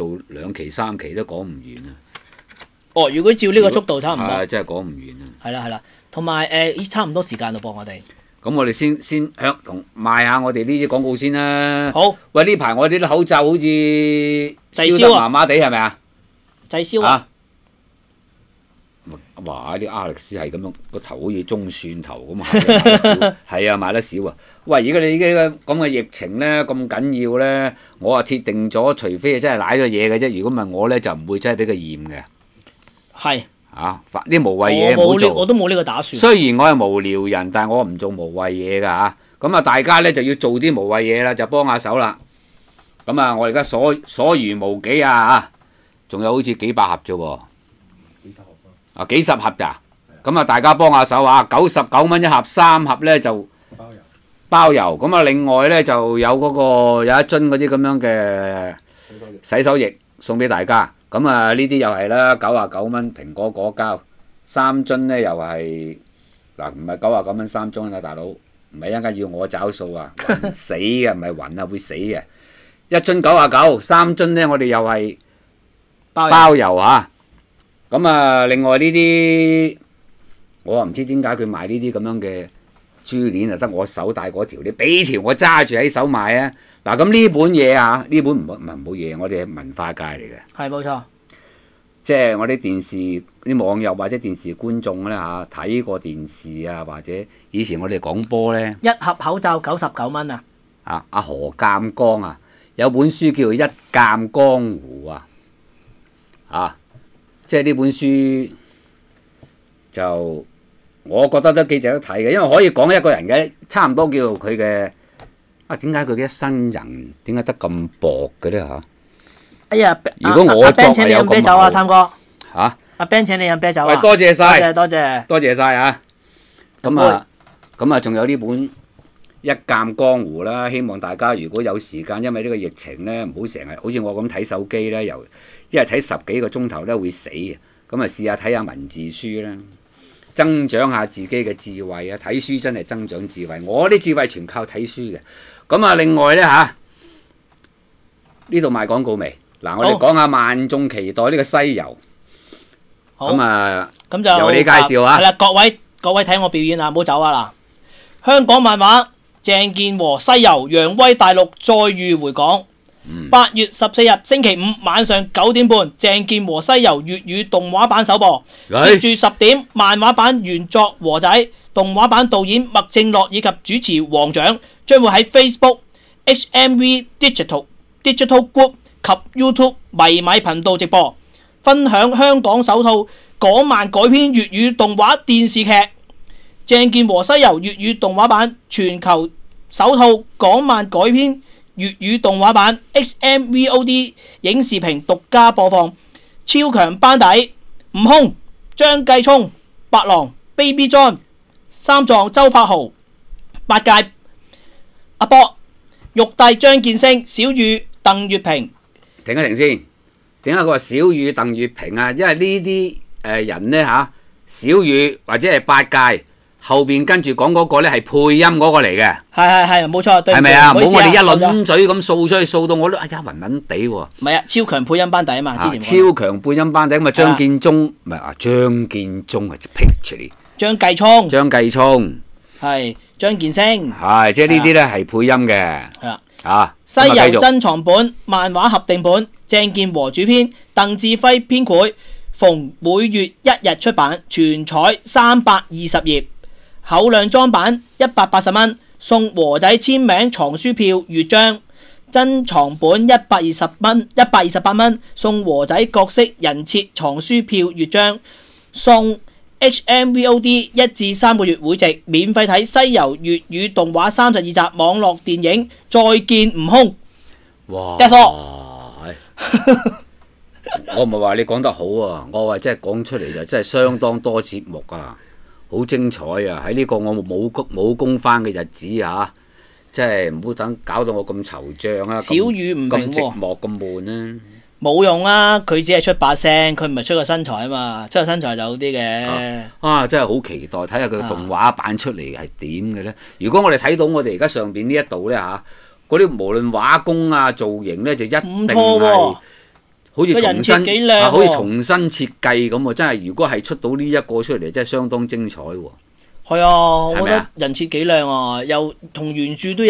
2期3期都講唔完啊！ 哦，如果照呢個速度差唔多， 真係講唔完啊！ 係啦，同埋差唔多時間咯噃，我哋。 咁我哋先同賣下我哋呢啲廣告先啦。 好。 喂，呢排我哋啲口罩好似燒得麻麻地，係咪啊？ 滯銷啊！ 哇！啲亞力士係咁樣個頭好似中蒜頭咁啊，係啊，買得少啊！喂，而家你呢個咁嘅疫情咧咁緊要咧，我啊鐵定咗，除非真係舐咗嘢嘅啫。如果唔係我咧，就唔會真係俾佢驗嘅。 係。 啊！啲無謂嘢唔好做。 我都冇呢個打算。 雖然我係無聊人，但係我唔做無謂嘢㗎嚇。咁啊，大家咧就要做啲無謂嘢啦，就幫下手啦。咁啊，我而家所餘無幾啊嚇，仲有好似幾百盒啫喎。幾十盒咋？咁啊，大家幫下手啊！99蚊一盒，3盒咧就包郵。咁啊，另外咧就有有一樽嗰啲咁樣嘅洗手液送俾大家。咁啊，呢啲又係啦，99蚊蘋果果膠3樽咧，又係嗱，唔係99蚊3樽啊，大佬，唔係一陣間要我找數啊，暈死嘅，唔係暈啊，會死嘅。一樽99，3樽咧，我哋又係包郵嚇。咁啊，另外呢啲我唔知點解佢賣呢啲咁樣嘅珠鏈啊，得我手戴嗰條，你俾條我揸住喺手賣啊！嗱，咁呢本嘢啊，呢本唔係冇嘢，我哋係文化界嚟嘅。 係冇錯。 即係我啲電視啲網友或者電視觀眾咧嚇，睇過電視啊，或者以前我哋講波咧， 一盒口罩99蚊啊！ 阿何鑑江啊，有本書叫做《一鑑江湖》啊，即係呢本書就我覺得都幾值得睇嘅，因為可以講一個人嘅差唔多叫佢嘅點解佢嘅一生人點解得咁薄嘅咧嚇？ 哎呀， 如果我阿 Ben 請你飲啤酒啊，三哥。 嚇！ 阿 Ben 請你飲啤酒啊！ 喂，多謝晒， 多謝晒啊！咁啊，仲有呢本《一鑑江湖》啦，希望大家如果有時間，因為呢個疫情咧，唔好成日好似我咁睇手機咧，一日睇10幾個鐘頭咧會死嘅。咁啊，試下睇下文字書啦。 增長下自己嘅智慧啊！睇書真係增長智慧，我啲智慧全靠睇書嘅。咁啊，另外呢，呢度賣廣告未？嗱，我哋講下萬眾期待呢個西遊。咁啊， 咁就由你介紹啊。 係啦，各位睇我表演啊，唔好走啊嗱！香港漫畫鄭健和西遊揚威大陸再遇回港。8月14日星期五晚上9點半，鄭健和西遊粵語動畫版首播。接住10點，漫畫版原作和仔，動畫版導演麥正樂以及主持黃獎將會喺 Facebook、HMV Digital Group 及 YouTube 迷米頻道直播，分享香港首套港漫改編粵語動畫電視劇《鄭健和西遊粵語動畫版》，全球首套港漫改編粵語動畫版 HMVOD 影視屏獨家播放，超強班底：悟空、張繼聰、白狼、Baby John、三藏周柏豪、八戒、阿波、玉帝張建升、小雨鄧月平。 停一停先，點解佢話小雨鄧月平啊？因為呢啲人呢，小雨或者係八戒。後邊跟住講嗰個咧係配音嗰個嚟嘅， 係冇錯，對唔住， 係咪啊？唔好我哋一輪輪嘴咁掃出去，掃到我都暈暈地喎。 唔係啊，超強配音班底啊嘛，之前超強配音班底咁啊，張建宗唔係張建宗係 Picture， 張繼聰係張建升， 係即係呢啲咧係配音嘅。係啦， 西遊珍藏本漫畫合訂本，鄭健和主編，鄧志輝編繪，逢每月1日出版，全彩320頁。厚量裝版180蚊，送和仔簽名藏書票月章，珍藏本128蚊，送和仔角色人設藏書票月章，送 HMVOD 1至3個月會籍，免費睇西遊粵語動畫32集網絡電影《再見悟空》。 哇！ 得咗， 我唔係話你講得好啊，我話真係講出嚟就真係相當多節目啊！好精彩啊！喺呢個我冇工返嘅日子啊，真係唔好等搞到我咁惆悵啊！ 小雨唔明喎， 咁寂寞咁悶啊！ 冇用啊！佢只係出把聲，佢唔係出個身材啊嘛，出個身材就好啲嘅。 真係好期待睇下佢動畫版出嚟係點嘅咧。如果我哋睇到我哋而家上邊呢一度咧嗰啲無論畫工啊造型咧就一定係。好似重新設計咁喎，真係如果係出到呢一個出嚟，真係相當精彩喎。 係啊，我覺得人設幾靚啊，又同原著都有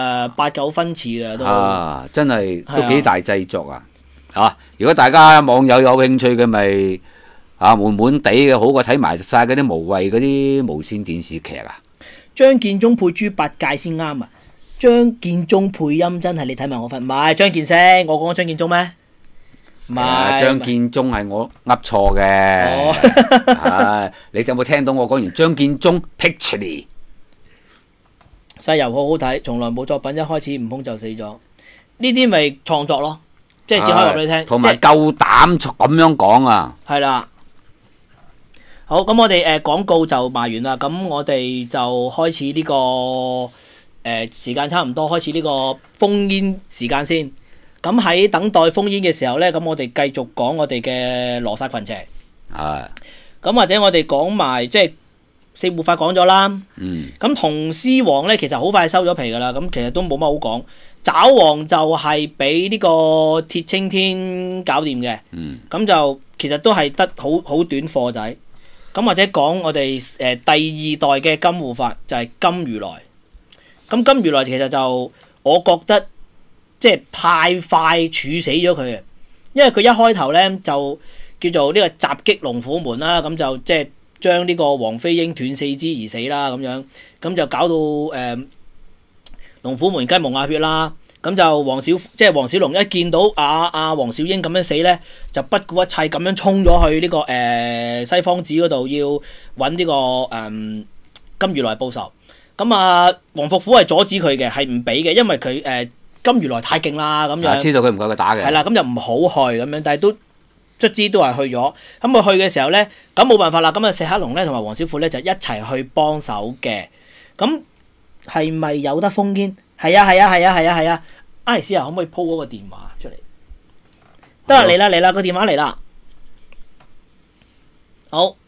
8-9分似嘅都。 真係都幾大製作啊！如果大家網友有興趣嘅，咪悶悶地嘅好過睇埋晒嗰啲無謂嗰啲無線電視劇啊。 張建宗配豬八戒先啱啊！張建宗配音真係你睇埋我份，唔係張建升，我講張建宗咩？唔係張建宗係我噏錯嘅。你有冇聽到我講完張建宗 Picture？ 西遊好好睇，從來冇作品一開始悟空就死咗，呢啲咪創作咯，即係只可以話俾你聽， 同埋夠膽咁樣講啊！ 係啦，好，咁我哋廣告就賣完啦，咁我哋就開始呢個時間差唔多，開始呢個烽煙時間先。咁喺等待烽煙嘅時候呢，咁我哋繼續講我哋嘅羅剎群邪。咁或者我哋講埋即係四護法講咗啦。咁銅獅王呢，其實好快收咗皮㗎啦。咁其實都冇乜好講。爪王就係俾呢個鐵青天搞掂嘅。咁就其實都係得好短貨仔。咁或者講我哋第二代嘅金護法就係金如來。咁金如來其實就我覺得。即係太快處死咗佢嘅，因為佢一開頭咧就叫做呢個襲擊龍虎門啦，咁就即係將呢個黃飛鷹斷四肢而死啦，咁樣咁就搞到龍虎門雞毛鴨血啦，咁就即係黃小龍一見到黃小英咁樣死咧，就不顧一切咁樣衝咗去呢個西方寺嗰度要揾呢個金如來報仇，咁黃伏虎係阻止佢嘅，係唔俾嘅，因為佢金如來太勁啦，咁樣知道佢唔夠佢打嘅， 係啦，咁就唔好去咁樣，但係都卒之都係去咗。咁佢去嘅時候咧，咁冇辦法啦。咁石黑龍咧同埋黃小虎咧就一齊去幫手嘅。咁係咪有得烽煙？係啊！阿麗斯可唔可以 po 嗰個電話出嚟？得啦，嚟啦，個電話嚟啦。好，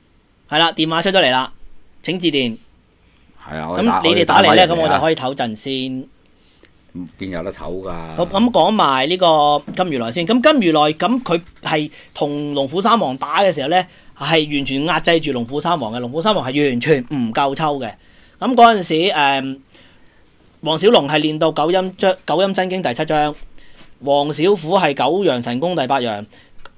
係啦，電話出咗嚟啦，請致電。 係啊， 咁你哋打嚟咧，咁我就可以唞陣先。 邊有得唞㗎？ 好，咁講埋呢個金魚來先。咁金魚來咁佢係同龍虎三王打嘅時候咧，係完全壓制住龍虎三王嘅。龍虎三王係完全唔夠抽嘅。咁嗰陣時，黃小龍係練到九陰真經第7章，黃小虎係九陽神功第8樣，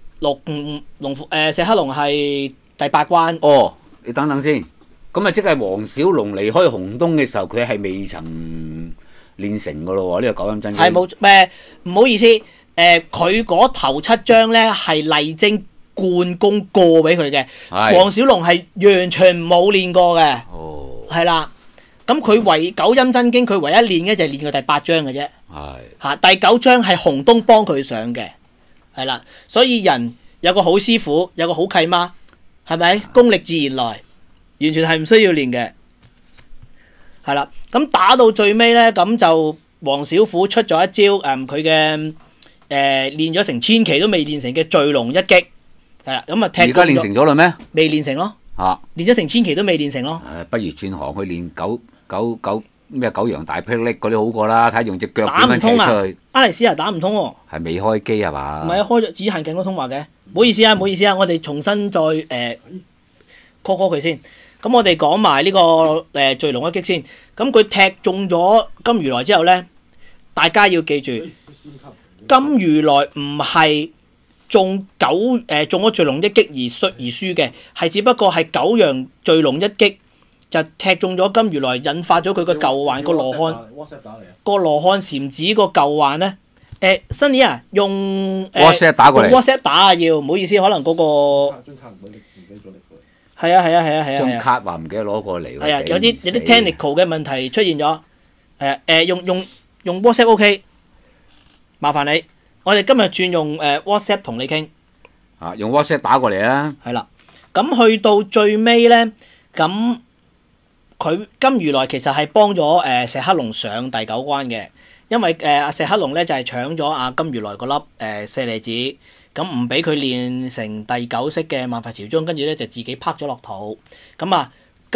石黑龍係第8關。 哦，你等等先。咁啊，即係黃小龍離開洪東嘅時候，佢係未曾練成㗎咯喎。呢個九陰真經係冇唔好意思，佢嗰頭7章咧係麗晶灌功過俾佢嘅，黃小龍係完全冇練過嘅。 哦， 係啦。咁佢九陰真經，佢唯一練嘅就係練佢第8章嘅啫。係第9章係洪東幫佢上嘅，係啦。所以人有個好師傅，有個好契媽，係咪功力自然來，完全係唔需要練嘅。係啦，咁打到最尾咧，咁就黃小虎出咗一招，佢嘅練咗成千期都未練成嘅聚龍一擊，係啦，咁啊踢。而家練成咗啦咩？ 未練成咯。練咗成千期都未練成咯。 不如轉行去練九陽大霹靂嗰啲好過啦，睇下用隻腳點樣踢出去。 阿黎斯打唔通喎。 係未開機係嘛？ 唔係開咗只限鏡嗰通話嘅。唔好意思啊，我哋重新再call 佢先。咁我哋講埋呢個聚龍一擊先。咁佢踢中咗金魚來之後咧，大家要記住，金魚來唔係中咗聚龍一擊而輸嘅，係只不過係九陽聚龍一擊就踢中咗金魚來，引發咗佢個舊患個羅漢。個羅漢禪子個舊患咧，新年啊，用 WhatsApp 打過嚟。 用 WhatsApp 打啊，要唔好意思，可能嗰個。係啊！ 張卡話唔記得攞過嚟。 係啊，有啲 technical 嘅問題出現咗。用 WhatsApp OK， 麻煩你。我哋今日轉用WhatsApp 同你傾。 用 WhatsApp 打過嚟啊。 係啦，咁去到最尾咧，咁佢金魚來其實係幫咗石黑龍上第9關嘅，因為石黑龍咧就係搶咗阿金魚來嗰粒舍利子。咁唔俾佢練成第9式嘅萬法朝宗，跟住咧就自己拍咗落肚。咁啊，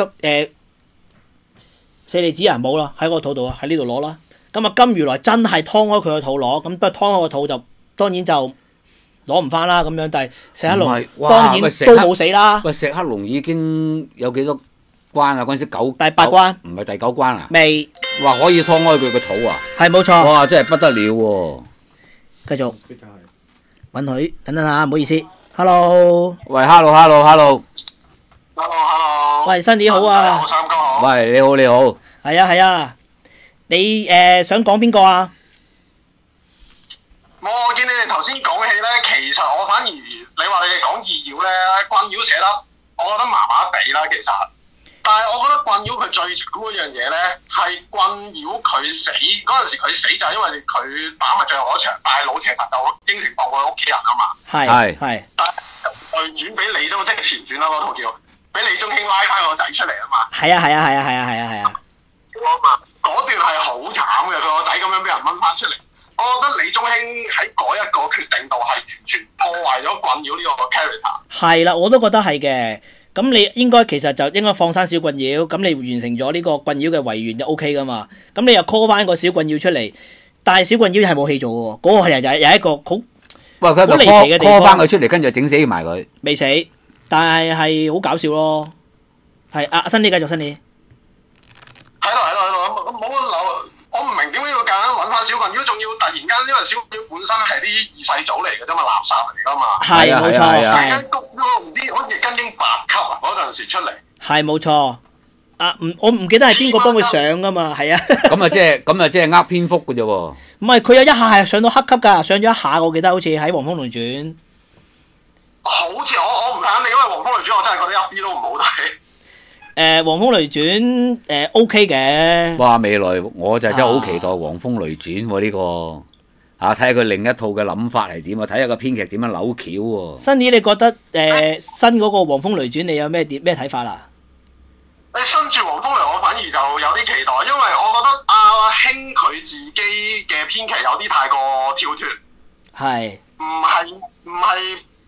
舍利子啊冇啦，喺個肚度啊，喺呢度攞啦。咁啊，金魚來真係劏開佢個肚攞，咁不過劏開個肚就當然就攞唔翻啦。咁樣，但係石黑龍當然都冇死啦。 喂，石黑龍已經有幾多關啊？嗰陣時第 8關， 唔係第9關啊？ 未。 話可以劏開佢個肚啊？ 係冇錯。 哇！真係不得了喎。 繼續。允許，等等下，唔好意思。Hello。 喂 ，Hello。 喂，新年好啊。 三哥好。 喂，你好。 係啊。你想講邊個啊？ 我見你哋頭先講起咧，其實我反而你話你哋講二妖咧，棍妖寫得，我覺得麻麻地啦，其實。但係我覺得棍妖佢最慘嗰樣嘢咧，係棍妖佢死嗰陣時，佢死就係因為佢打麻將嗰場，但係老邪神就應承放佢屋企人啊嘛。 係。 但係外傳俾李宗，即係前傳啦，嗰套叫俾李宗興拉翻個仔出嚟啊嘛。係啊。嗰段係好慘嘅，佢個仔咁樣俾人掹翻出嚟。我覺得李宗興喺嗰一個決定度係完全破壞咗棍妖呢個 character。 係啦，我都覺得係嘅。咁你應該其實就應該放生小棍妖，咁你完成咗呢個棍妖嘅遺願就 OK 噶嘛。咁你又 call 翻個小棍妖出嚟，但係小棍妖係冇戲做嘅喎。嗰個係有一個好離奇嘅地方。 call 翻佢出嚟，跟住整死埋佢。 未死，但係好搞笑咯。係阿新啲繼續新啲。 喺度，冇留。我唔明點解要夾硬揾翻小棍妖，仲要突然間，因為小棍妖本身係啲二世祖嚟嘅啫嘛，垃圾嚟噶嘛。 係冇錯，係。 間谷都唔知好似根經8級啊，嗰陣時出嚟。 係冇錯。我唔記得係邊個幫佢上噶嘛，係啊。 咁啊，即係呃篇幅嘅啫喎。 唔係，佢有一下係上到黑級㗎，上咗一下，我記得好似喺《黃風雷傳》。 好似我唔肯定，因為《黃風雷傳》我真係覺得一啲都唔好睇。 《黃風雷傳》OK 嘅。 哇！未來我就真係好期待《黃風雷傳》喎呢個睇下佢另一套嘅諗法係點啊，睇下個編劇點樣扭橋喎。 新啲，你覺得新嗰個《黃風雷傳》你有咩睇法啊？ 你新住黃風雷，我反而就有啲期待，因為我覺得阿興佢自己嘅編劇有啲太過跳脫。 係。 唔係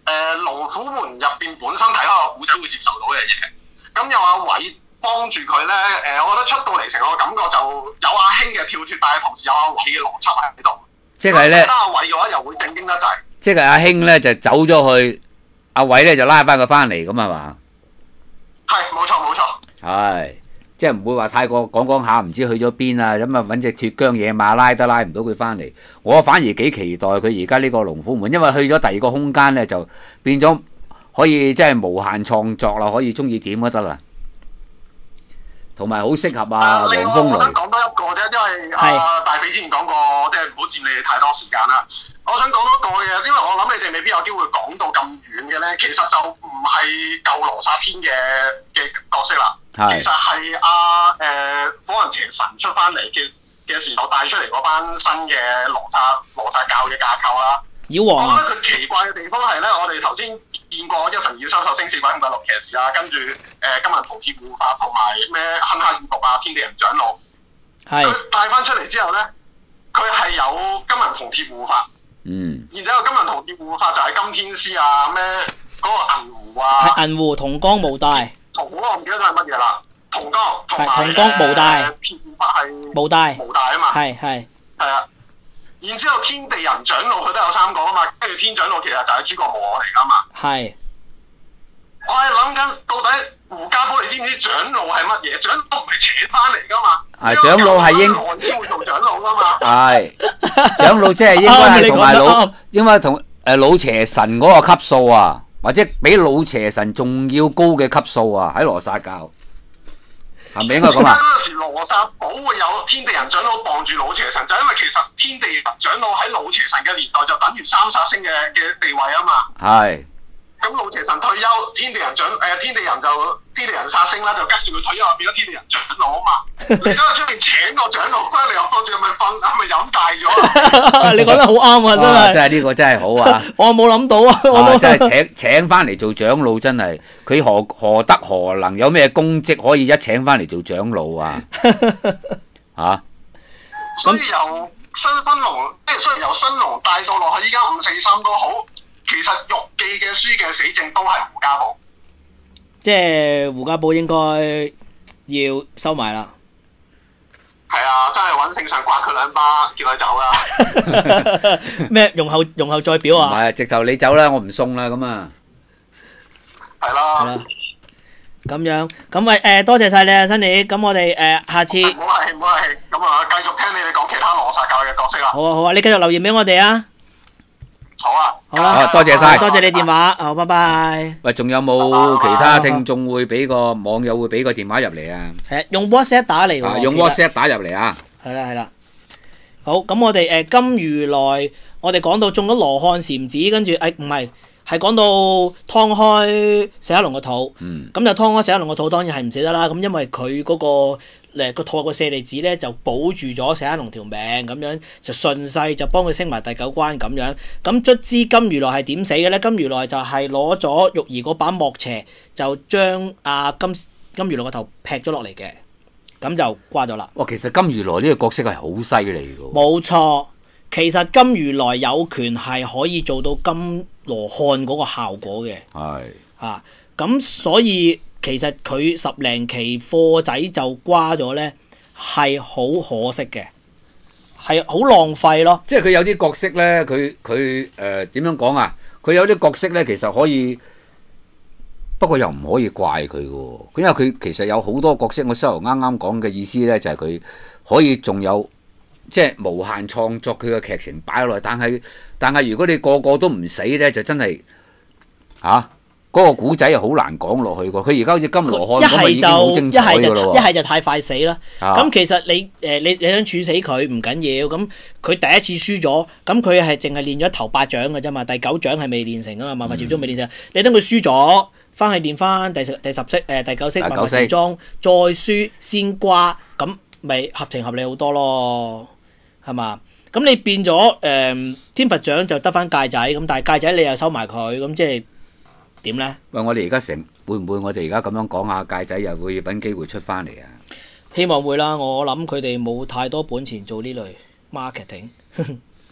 龍虎門入邊本身睇開個古仔會接受到嘅嘢。咁有阿偉幫住佢咧，我覺得出到嚟成個感覺就有阿興嘅跳脱，但係同時有阿偉嘅邏輯喺度。 即係咧， 阿偉嘅話又會正經得滯。 即係阿興咧就走咗去，阿偉咧就拉翻佢翻嚟咁係嘛？ 係，冇錯冇錯。 係，即係唔會話太過講下唔知去咗邊啊，咁啊揾隻脫韁野馬拉唔到佢翻嚟。我反而幾期待佢而家呢個龍虎門，因為去咗第二個空間咧就變咗可以即係無限創作啦，可以中意點都得啦。同埋好適合啊， 另外黃風我想雷。 講多一個啫，因為大飛之前講過，即係唔好佔你哋太多時間啦。我想講多一個嘅，因為我諗你哋未必有機會講到咁遠嘅咧，其實就唔係舊羅剎篇嘅角色啦， 係其實係火雲邪神出翻嚟嘅時候帶出嚟嗰班新嘅羅剎教嘅架構啦。 妖王啊！ 我覺得佢奇怪嘅地方係咧，我哋頭先見過一神二三獸星四鬼五鬼六騎士啦，跟住金銀銅鐵護法同埋咩亨克爾局啊、天地人長老， 係佢帶翻出嚟之後咧，佢係有金銀銅鐵護法， 嗯， 然之後金銀銅鐵護法就係金天師啊，咩嗰個銀狐啊， 係銀狐銅剛無帶， 銅嗰個我唔記得咗係乜嘢啦，銅剛同埋係銅剛無帶鐵護法係無帶無帶啊嘛， 係啊。然之後天地人長老佢都有三個啊嘛，跟住天長老其實就係諸葛無我嚟噶嘛。 係。 我係諗緊到底胡家寶你知唔知長老係乜嘢？長老唔係請翻嚟噶嘛？ 係長老係應外先會做長老噶嘛？ 係長老即係應該係同埋應該同老邪神嗰個級數啊，或者比老邪神仲要高嘅級數啊，喺羅剎教。係咪應該咁啊？ 嗰陣時羅剎堡會有天地人長老傍住老邪神，就因為其實天地人長老喺老邪神嘅年代就等於三煞星嘅地位啊嘛。 係。 咁老邪神退休，天地人煞星啦，就跟住佢退休變咗天地人長老啊嘛。你走去出面請個長老翻嚟，又放住係咪飲大咗啊？ 你講得好啱啊！真係。 真係呢個真係好啊！ 我冇諗到啊！我都真係請翻嚟做長老，真係佢何德何能，有咩功績可以一請翻嚟做長老啊？嚇！ 所以由新龍，即係雖然由新龍帶到落去，依家543都好。其實玉記嘅書嘅死症都係胡家寶， 即係胡家寶應該要收埋啦。 係啊，真係揾聖上刮佢兩巴，叫佢走啦。 咩容後再表啊？ 唔係，直頭你走啦，我唔送啦咁啊。 係啦。 係啦。咁樣，咁喂多謝晒你啊，新年。咁我哋下次。 唔好客氣，咁啊，繼續聽你哋講其他羅剎教嘅角色啦。 好啊好啊，你繼續留言俾我哋啊。 好啊， 好啦， 多謝晒， 多謝你電話，好，拜拜。 喂，仲有冇其他聽眾會俾個網友會俾個電話入嚟啊？ 係用 WhatsApp 打嚟喎。 用 WhatsApp 打入嚟啊！ 係啦。好，咁我哋金如來，我哋講到中咗羅漢禪子，跟住唔係講到劏開釋迦龍個肚。咁就劏開釋迦龍個肚，當然係唔死得啦。咁因為佢嗰個肚個舍利子咧就保住咗釋迦龍條命，咁樣就順勢就幫佢升埋第9關咁樣。咁卒之金如來係點死嘅咧？金如來就係攞咗玉兒嗰把莫邪，就將金如來個頭劈咗落嚟嘅，咁就瓜咗啦。 哇！其實金如來呢個角色係好犀利㗎。 冇錯，其實金如來有權係可以做到金羅漢嗰個效果嘅。 係啊，咁所以。其實佢10零期貨仔就瓜咗咧，係好可惜嘅，係好浪費咯。 即係佢有啲角色咧，佢點樣講啊？佢有啲角色咧，其實可以，不過又唔可以怪佢嘅，因為佢其實有好多角色。我收頭啱啱講嘅意思咧，就係佢可以仲有即係無限創作佢嘅劇情擺落嚟。但係如果你個個都唔死咧，就真係嗰個古仔又好難講落去喎，佢而家好似金羅漢咁啊，已經好精彩㗎咯喎。 一係就太快死啦。咁其實你想處死佢唔緊要，咁佢第一次輸咗，咁佢係淨係練咗頭8掌嘅啫嘛，第9掌係未練成啊嘛，萬法朝宗未練成。你等佢輸咗，翻去練翻第10式第9式萬法朝宗，再輸先瓜，咁咪合情合理好多咯，係嘛？咁你變咗天佛掌就得翻戒仔，咁但係戒仔你又收埋佢，咁即係。點咧？ 喂，我哋而家會唔會我哋而家咁樣講下戒仔又會揾機會出翻嚟啊？ 希望會啦，我諗佢哋冇太多本錢做呢類 marketing。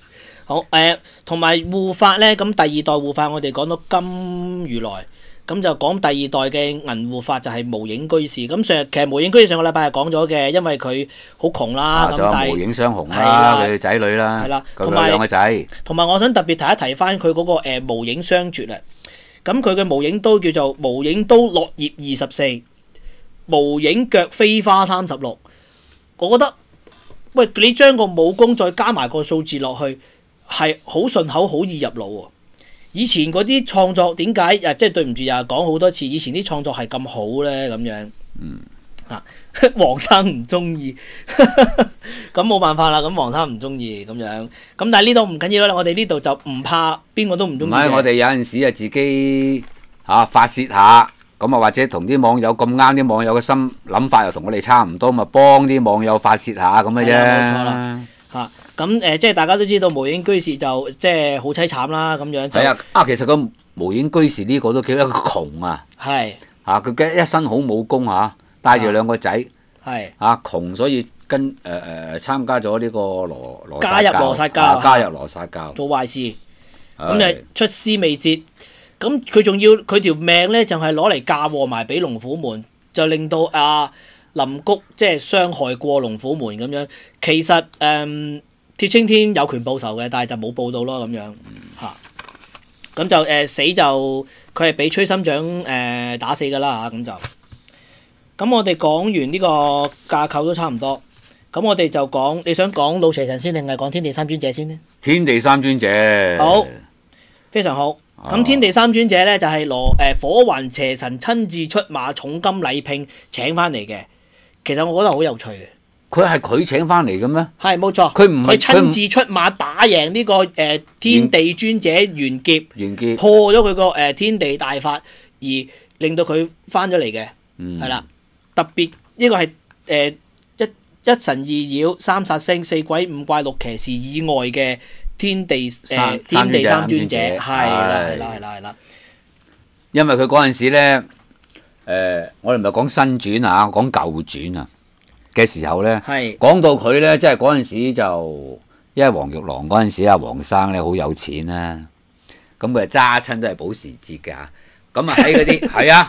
好同埋護法咧，咁第二代護法我哋講到金如來，咁就講第二代嘅銀護法就係無影居士。咁其實無影居士上個禮拜係講咗嘅，因為佢好窮啦，咁但係無影雙雄啦，佢仔女啦， 係啦， 佢有兩個仔。 同埋我想特別提一提翻佢嗰個無影雙絕啊。咁佢嘅無影刀叫做無影刀落葉24，無影腳飛花36。我覺得，喂，你將個武功再加埋個數字落去，係好順口，好易入腦喎。以前嗰啲創作點解即係對唔住又講好多次，以前啲創作係咁好咧咁樣。黃生唔中意，咁冇辦法啦。咁黃生唔中意咁樣，咁但係呢度唔緊要啦。我哋呢度就唔怕邊個都唔中意。唔係， 我哋有陣時啊，自己發泄下，咁啊或者同啲網友咁啱，啲網友嘅心諗法又同我哋差唔多，咪幫啲網友發泄下咁嘅啫。 冇錯啦，咁即係大家都知道無影居士就即係好凄慘啦咁樣。 係其實個無影居士呢個都叫一個窮啊。 係佢嘅一身好武功帶住兩個仔。 係窮，所以參加咗呢個羅加入羅剎教， 加入羅剎教做壞事，咁就出師未捷。咁佢仲要佢條命咧，就係攞嚟嫁禍埋俾龍虎門，就令到林谷即係傷害過龍虎門咁樣。其實鐵青天有權報仇嘅，但係就冇報到咯咁樣嚇。咁就死就佢係俾崔心長打死㗎啦嚇，咁就。咁我哋講完呢個架構都差唔多，咁我哋就講，你想講老邪神先定係講天地三尊者先呢？ 天地三尊者。 好，非常好。咁天地三尊者咧就係火雲邪神親自出馬重金禮聘請翻嚟嘅。其實我覺得好有趣嘅。 佢係佢請翻嚟嘅咩？ 係冇錯。佢唔係佢親自出馬打贏呢個天地尊者玄劫，破咗佢個天地大法，而令到佢翻咗嚟嘅，係啦。特別呢個係一神二妖三殺星四鬼五怪六騎士以外嘅天地三尊者，係啦。 因為佢嗰陣時咧，我哋唔係講新傳講舊傳嘅時候咧，講到佢咧，即係嗰陣時就因為黃玉郎嗰陣時黃生咧好有錢啦，咁佢揸親都係保時捷㗎，咁喺嗰啲係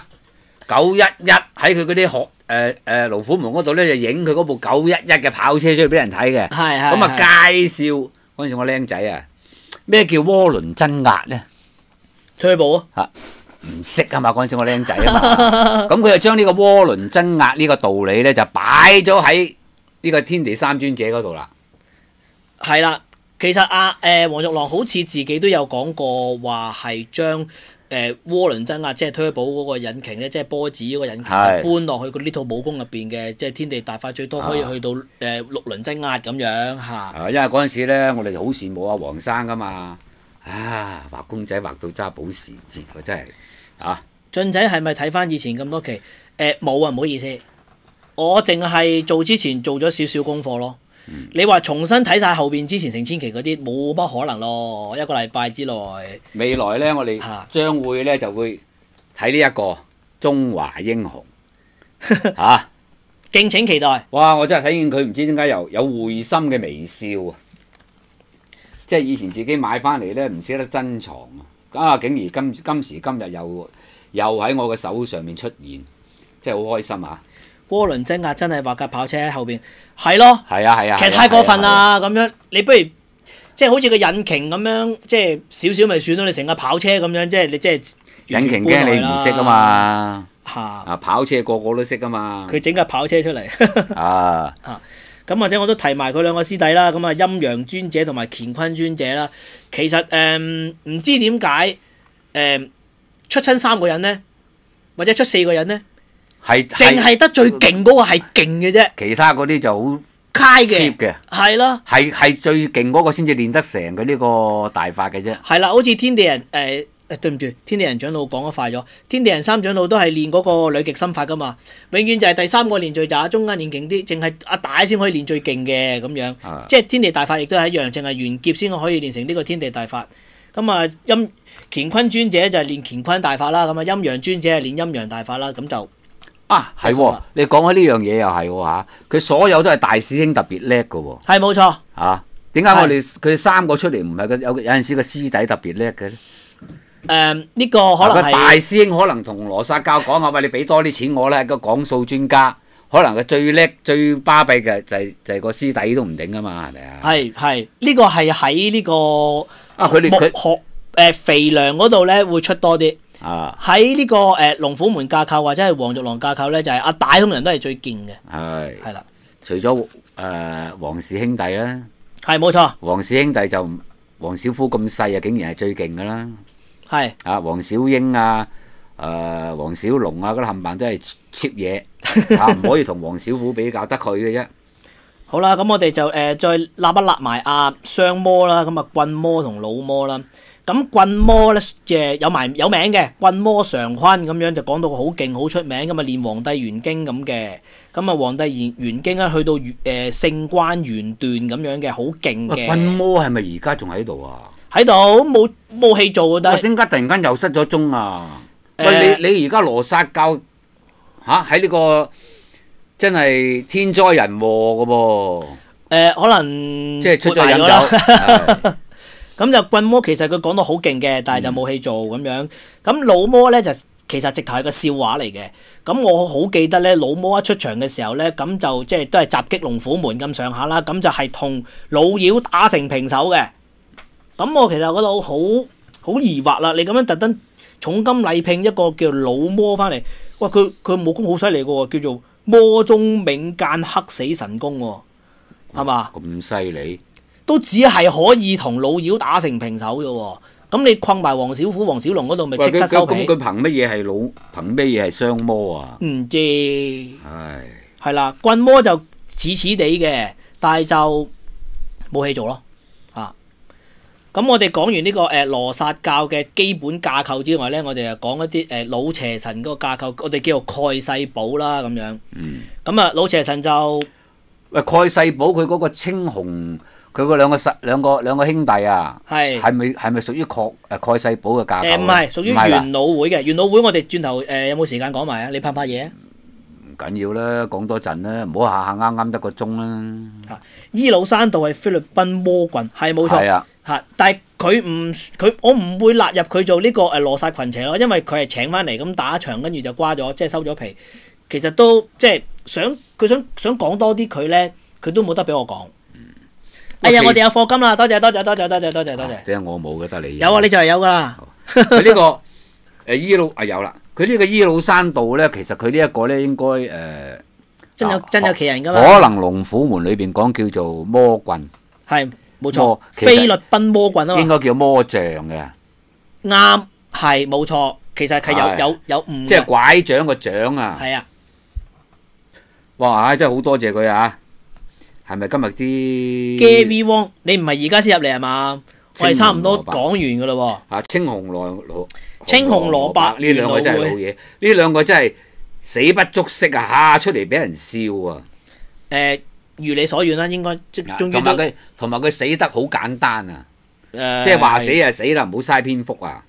911喺佢嗰啲龍虎門嗰度咧，就影佢嗰部911嘅跑車出嚟俾人睇嘅。咁介紹嗰陣時我僆仔咩叫渦輪增壓咧？ 退步唔識嘛，嗰陣時我僆仔嘛。咁佢就將呢個渦輪增壓呢個道理咧，就擺咗喺呢個天地三尊者嗰度啦。 係啦，其實黃玉郎好似自己都有講過，話係將渦輪增壓即係推寶嗰個引擎咧，即係波子嗰個引擎，搬落去佢呢套武功入邊嘅，即係天地大法最多可以去到6輪增壓咁樣嚇。 因為嗰陣時咧，我哋好羨慕黃生噶嘛，畫公仔畫到揸保時捷喎，真係俊仔係咪睇翻以前咁多期？冇唔好意思，我淨係做之前做咗少少功課咯。你話重新睇晒後邊之前成千期嗰啲，冇乜可能咯，一個禮拜之內。 未來咧，我哋將會咧就會睇呢一個中華英雄敬請期待。 哇！我真係睇見佢唔知點解有會心嘅微笑即係以前自己買翻嚟咧唔捨得珍藏竟然今時今日又喺我嘅手上面出現，真係好開心渦輪增壓真係畫架跑車喺後邊，係咯， 係其實太過分啦咁樣，你不如即係好似個引擎咁樣，即係少少咪算咯，你成架跑車咁樣，即係你即係引擎驚你唔識啊嘛，跑車個個都識啊嘛， 佢整架跑車出嚟咁或者我都提埋佢兩個師弟啦，咁陰陽尊者同埋乾坤尊者啦，其實唔知點解出親3個人咧，或者出4個人咧。淨係得最勁嗰個係勁嘅啫， 其他嗰啲就好 cheap 嘅，係咯， 係最勁嗰個先至練得成佢呢個大法嘅啫。 係啦，好似天地人對唔住，天地人長老講得快咗，天地人3長老都係練嗰個女極心法噶嘛，永遠就係第3個練最渣，中間練勁啲，淨係阿大先可以練最勁嘅咁樣，即係天地大法亦都係一樣，淨係玄劫先可以練成呢個天地大法。咁乾坤尊者就係練乾坤大法啦，咁陰陽尊者係練陰陽大法啦，咁就。 係喎，你講開呢樣嘢又係喎佢所有都係大師兄特別叻嘅喎。 係冇錯。 點解我哋佢三個出嚟唔係個有陣時個師弟特別叻嘅咧？ 呢個可能係大師兄可能同羅撒教講下，喂，你俾多啲錢我啦，個講數專家，可能佢最叻最巴閉嘅就係個師弟都唔頂啊嘛，係咪啊？ 係呢個係喺呢個佢哋肥良嗰度咧會出多啲。 啊！ 喺呢個龍虎門架構或者係黃玉郎架構咧，就係阿大通人都係最勁嘅。係啦， 除咗黃氏兄弟啦， 係冇錯。 黃氏兄弟就黃小虎咁細啊，竟然係最勁噶啦。 係黃小英啊，黃小龍啊，嗰啲冚唪唥都係 cheap 嘢，唔可以同黃小虎比較得佢嘅啫。 好啦，咁我哋就再立一立埋阿雙魔啦，咁啊棍魔同老魔啦。咁棍魔咧有名嘅棍魔常坤咁樣就講到好勁好出名咁啊，練黃帝元經咁嘅。咁啊，黃帝元經咧去到聖關元段咁樣嘅，好勁嘅。 棍魔係咪而家仲喺度啊？ 喺度冇戲做啊！但係點解突然間又失咗蹤啊？喂，你而家羅撒教喺呢個真係天災人禍噶噃？ 可能即係出咗飲酒。 咁就棍魔其實佢講到好勁嘅，但係就冇戲做咁樣。咁老魔咧就其實直頭係個笑話嚟嘅。咁我好記得咧，老魔一出場嘅時候咧，咁就即係都係襲擊龍虎門咁上下啦。咁就係同老妖打成平手嘅。咁我其實覺得好疑惑啦。你咁樣特登重金禮聘一個叫老魔翻嚟，喂佢武功好犀利嘅喎，叫做魔中冥間黑死神功喎，係嘛？ 咁犀利？ 都只係可以同老妖打成平手啫喎，咁你困埋黃小虎、黃小龍嗰度，咪即刻收皮？ 咁佢憑乜嘢係憑乜嘢係雙魔啊？ 唔知。 唉， 係啦，棍魔就似似地嘅，但係就冇戲做咯。咁我哋講完呢個羅撒教嘅基本架構之外咧，我哋就講一啲老邪神嗰個架構，我哋叫做蓋世寶啦咁樣。咁啊，老邪神就蓋世寶佢嗰個青紅。佢嗰兩個兄弟啊，係咪屬於蓋世寶嘅架構？ 唔係，屬於元老會嘅。元老會我哋轉頭有冇時間講埋啊？你拍嘢啊？ 唔緊要啦，講多陣啦，唔好下下啱得個鐘啦。 伊魯山道係菲律賓魔棍，係冇錯。 係啊。 但係我唔會納入佢做呢個羅撒群邪咯，因為佢係請翻嚟咁打一場，跟住就瓜咗，即係收咗皮。其實都即係佢想講多啲佢咧，佢都冇得俾我講。哎呀，我哋有課金啦，多謝。點解我冇嘅得你有啊？你就係有噶啦。 佢呢個伊魯有啦。佢呢個伊魯山道咧，其實佢呢一個咧應該真有其人噶嘛。 可能龍虎門裏邊講叫做魔棍， 係冇錯。菲律賓魔棍啊嘛。 應該叫魔杖嘅。 啱，係冇錯。其實係有誤。 即係拐杖個杖啊。 係啊。 哇！真係好多謝佢啊！係咪今日啲 Gary Wong？你唔係而家先入嚟係嘛？我哋差唔多講完噶啦喎。 青紅蘿蔔呢兩個真係老嘢，呢兩個真係死不足惜啊！出嚟俾人笑啊！ 如你所願啦，應該同埋佢死得好簡單啊！即係話死就死啦，唔好嘥篇幅啊！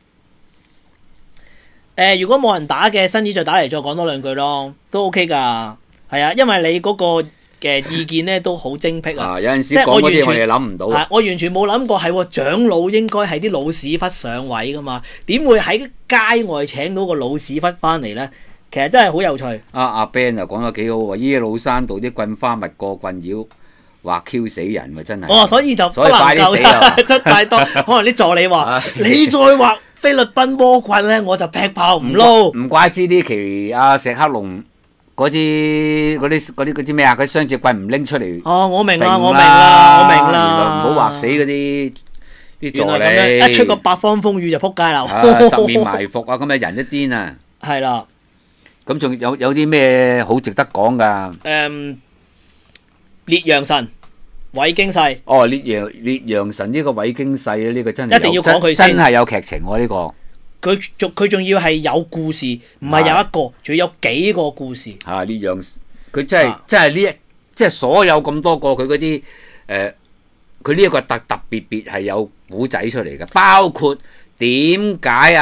如果冇人打嘅，新子再打嚟再講多兩句咯，都 OK 噶。係啊，因為你嗰個嘅意見咧都好精闢啊！ 有陣時講嗰啲我哋諗唔到。 我完全冇諗過係長老應該係啲老屎忽上位噶嘛？點會喺街外請到個老屎忽翻嚟咧？其實真係好有趣。阿 Ben 又講得幾好喎！伊魯山道啲棍花蜜過棍妖，話 Q 死人喎，真係。 所以就不能夠出太多。可能啲助理話：你再畫菲律賓魔棍咧，我就劈炮唔撈。 唔怪之啲奇石克龍。嗰啲咩啊？佢雙節棍唔拎出嚟。 我明啦。 原來唔好畫死嗰啲助理。 一出個八方風雨就撲街啦。 十面埋伏啊！咁啊人一癲啊。 係啦。 咁仲有啲咩好值得講㗎？ 烈陽神韋經世。 烈陽神呢個韋經世咧，呢個真係一定要講佢先。 真係有劇情喎呢個。 佢仲要係有故事，唔係有一個，仲要有幾個故事。 烈陽佢真係即係所有咁多個佢嗰啲佢呢一個特別係有古仔出嚟嘅，包括點解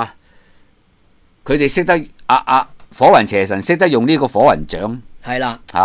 佢哋識得火雲邪神識得用呢個火雲掌。 係啦。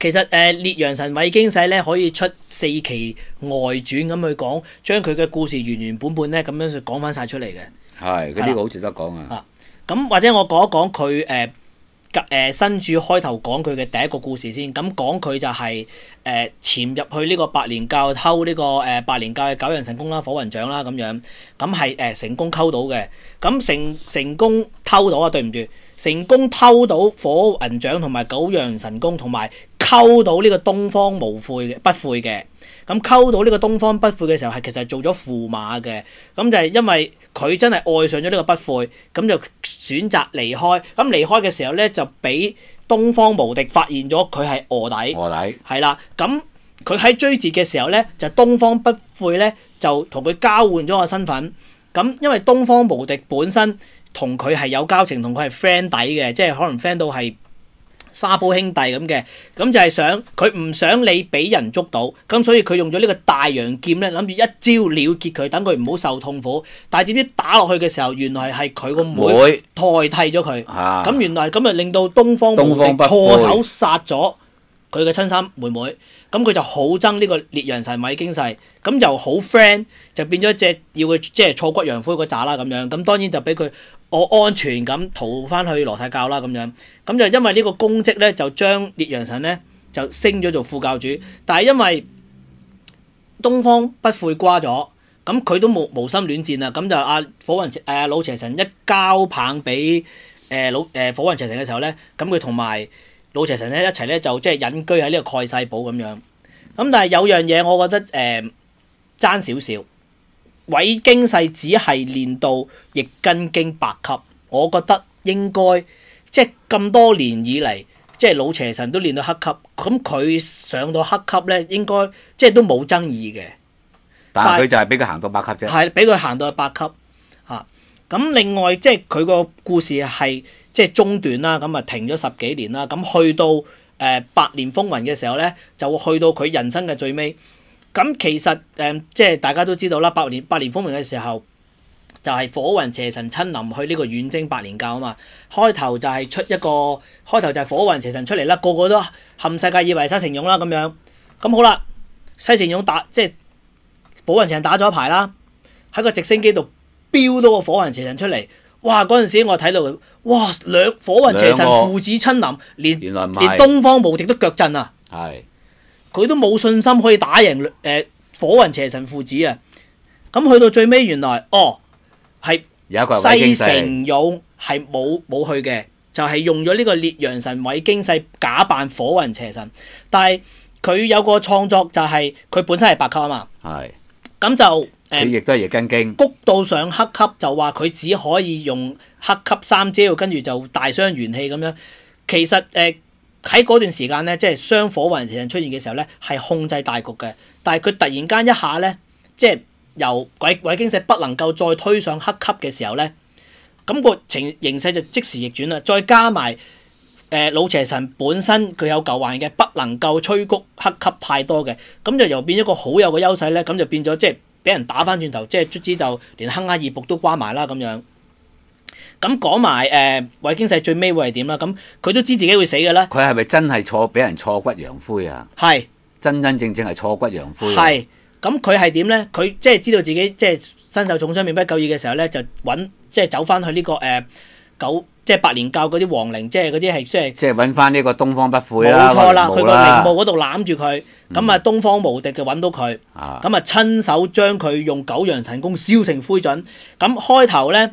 其實烈陽神韋經世咧可以出4期外傳咁去講，將佢嘅故事原原本本咧咁樣講翻晒出嚟嘅。 係，佢呢個好值得講啊！ 咁或者我講一講佢新著開頭講佢嘅第一個故事先。咁講佢就係潛入去呢個白蓮教偷呢個白蓮教嘅九陽神功啦、火雲掌啦咁樣，咁係成功溝到嘅。咁成功偷到啊，對唔住，成功偷到火雲掌同埋九陽神功，同埋溝到呢個東方無悔嘅不悔嘅。咁溝到呢個東方不悔嘅時候，係其實係做咗駙馬嘅。咁就係因為佢真係愛上咗呢個不悔，咁就選擇離開。咁離開嘅時候咧，就俾東方無敵發現咗佢係臥底。 臥底係啦。咁佢喺追截嘅時候咧，就東方不悔咧就同佢交換咗個身份。咁因為東方無敵本身同佢係有交情，同佢係 friend 底嘅，即係可能 friend 到係沙煲兄弟咁嘅。咁就係想佢唔想你俾人捉到，咁所以佢用咗呢個大陽劍咧，諗住一招了結佢，等佢唔好受痛苦。但係點知打落去嘅時候，原來係佢個妹代替咗佢。咁原來咁就令到東方無敵破手殺咗佢嘅親生妹妹。咁佢就好憎呢個烈陽神韋經世，咁又好 friend，就變咗隻要佢即係挫骨揚灰嗰扎啦咁樣。咁當然就俾佢安全咁逃翻去羅太教啦咁樣。咁就因為呢個功績咧，就將烈陽神咧就升咗做副教主。但係因為東方不悔瓜咗，咁佢都無心戀戰啦。咁就老邪神一交棒俾火雲邪神嘅時候咧，咁佢同埋老邪神咧一齊咧就即係隱居喺呢個蓋世堡咁樣。咁但係有樣嘢我覺得爭少少，韋經世只係練到易筋經8級，我覺得應該即係咁多年以嚟，即係老邪神都練到黑級，咁佢上到黑級咧應該即係都冇爭議嘅。 但係佢就係俾佢行到8級啫。 係俾佢行到去8級嚇。咁另外即係佢個故事係即係中斷啦，咁啊停咗10幾年啦。咁去到百年風雲嘅時候咧，就去到佢人生嘅最尾。咁其實即係大家都知道啦，百年風雲嘅時候，就係火雲邪神親臨去呢個遠征白蓮教啊嘛。開頭就係火雲邪神出嚟啦，個個都冚世界以為西成勇啦咁樣。咁好啦，西成勇即係火雲邪神打咗一排啦，喺個直升機度飆到個火雲邪神出嚟。哇！嗰陣時我睇到，哇！火雲邪神父子親臨，連東方無敵都腳震啊！佢都冇信心可以打贏火雲邪神父子啊！咁去到最尾，原來係西成勇係冇去嘅，就係用咗呢個烈陽神韋經世假扮火雲邪神。但係佢有個創作就係佢本身係8級啊嘛。咁就佢亦都係易筋經谷到上黑級，就話佢只可以用黑級3招，跟住就大傷元氣咁樣。其實喺嗰段時間咧，即係雙火雲邪神出現嘅時候咧，係控制大局嘅。但係佢突然間一下咧，即係由韋經世不能夠再推上黑級嘅時候咧，咁個形勢就即時逆轉啦。再加埋老邪神本身佢有舊患嘅，不能夠催谷黑級太多嘅，咁就由變一個好有嘅優勢咧，咁就變咗即係俾人打翻轉頭，即係卒之就連亨雅二僕都瓜埋啦咁樣。咁講埋韋經世最尾會係點啦？咁佢都知自己會死嘅啦。 佢係咪真係俾人挫骨揚灰啊？ 係真正係挫骨揚灰。 係咁佢係點咧？佢即係知道自己即係身受重傷、命不久矣嘅時候咧，就即係走翻去呢個即係白蓮教嗰啲亡靈，即係嗰啲係即係揾翻呢個東方不悔啦。 冇錯啦，佢個陵墓嗰度攬住佢，咁啊東方無敵就揾到佢，咁啊親手將佢用九陽神功燒成灰燼。咁開頭咧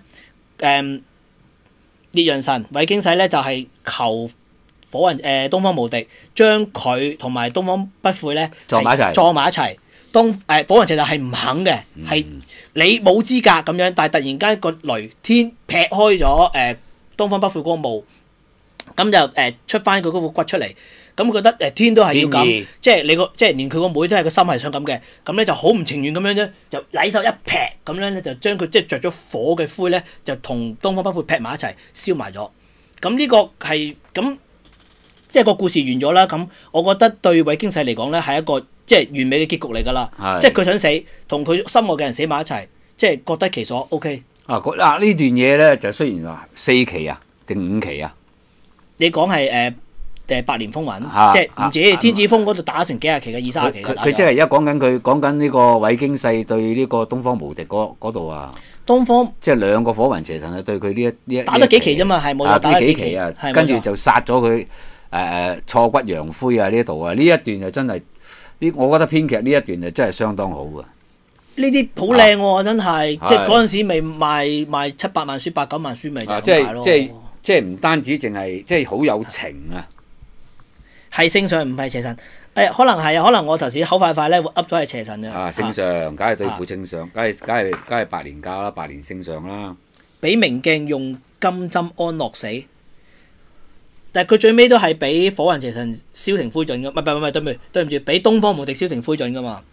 烈陽神韋經世咧就係求東方無敵將佢同埋東方不悔咧撞埋一齊。火雲邪神係唔肯嘅，係你冇資格咁樣。但係突然間個雷天劈開咗東方不悔嗰個墓，咁就出翻佢嗰副骨出嚟。咁覺得天都係要咁，即係連佢個妹都係個心係想咁嘅。咁咧就好唔情願咁樣啫，就禮手一劈咁樣咧，就將佢即係着咗火嘅灰咧，就同東方不悔劈埋一齊燒埋咗。咁呢個係咁，即係個故事完咗啦。咁我覺得對韋經世嚟講咧係一個即係完美嘅結局嚟㗎啦。即係佢想死，同佢心愛嘅人死埋一齊，即係各得其所。OK。 呢段嘢咧就雖然話4期啊定5期啊？ 你講係百年風雲， 啊即係唔止天子峰嗰度打成幾廿期嘅20-30期嘅。 佢即係而家講緊呢個韋經世對呢個東方無敵嗰度啊。 東方即係兩個火雲邪神啊，對佢呢一打咗幾期啫嘛，係冇錯，打咗幾期啊， 係跟住就殺咗佢挫骨揚灰啊呢度啊，呢一段就真係我覺得編劇呢一段就真係相當好噶。 呢啲好靚喎，真係，即係嗰陣時未賣700萬書、8-9萬書咪就係咁解咯。 即係唔單止淨係即係好有情啊， 係聖上唔係邪神。可能係啊，可能我頭先口快咧，噏咗係邪神嘅。 聖上梗係對付聖上，梗係百年教啦，百年聖上啦。 俾明鏡用金針安樂死，但係佢最尾都係俾火雲邪神燒成灰燼噶，唔係對唔住，俾東方無敵燒成灰燼噶嘛。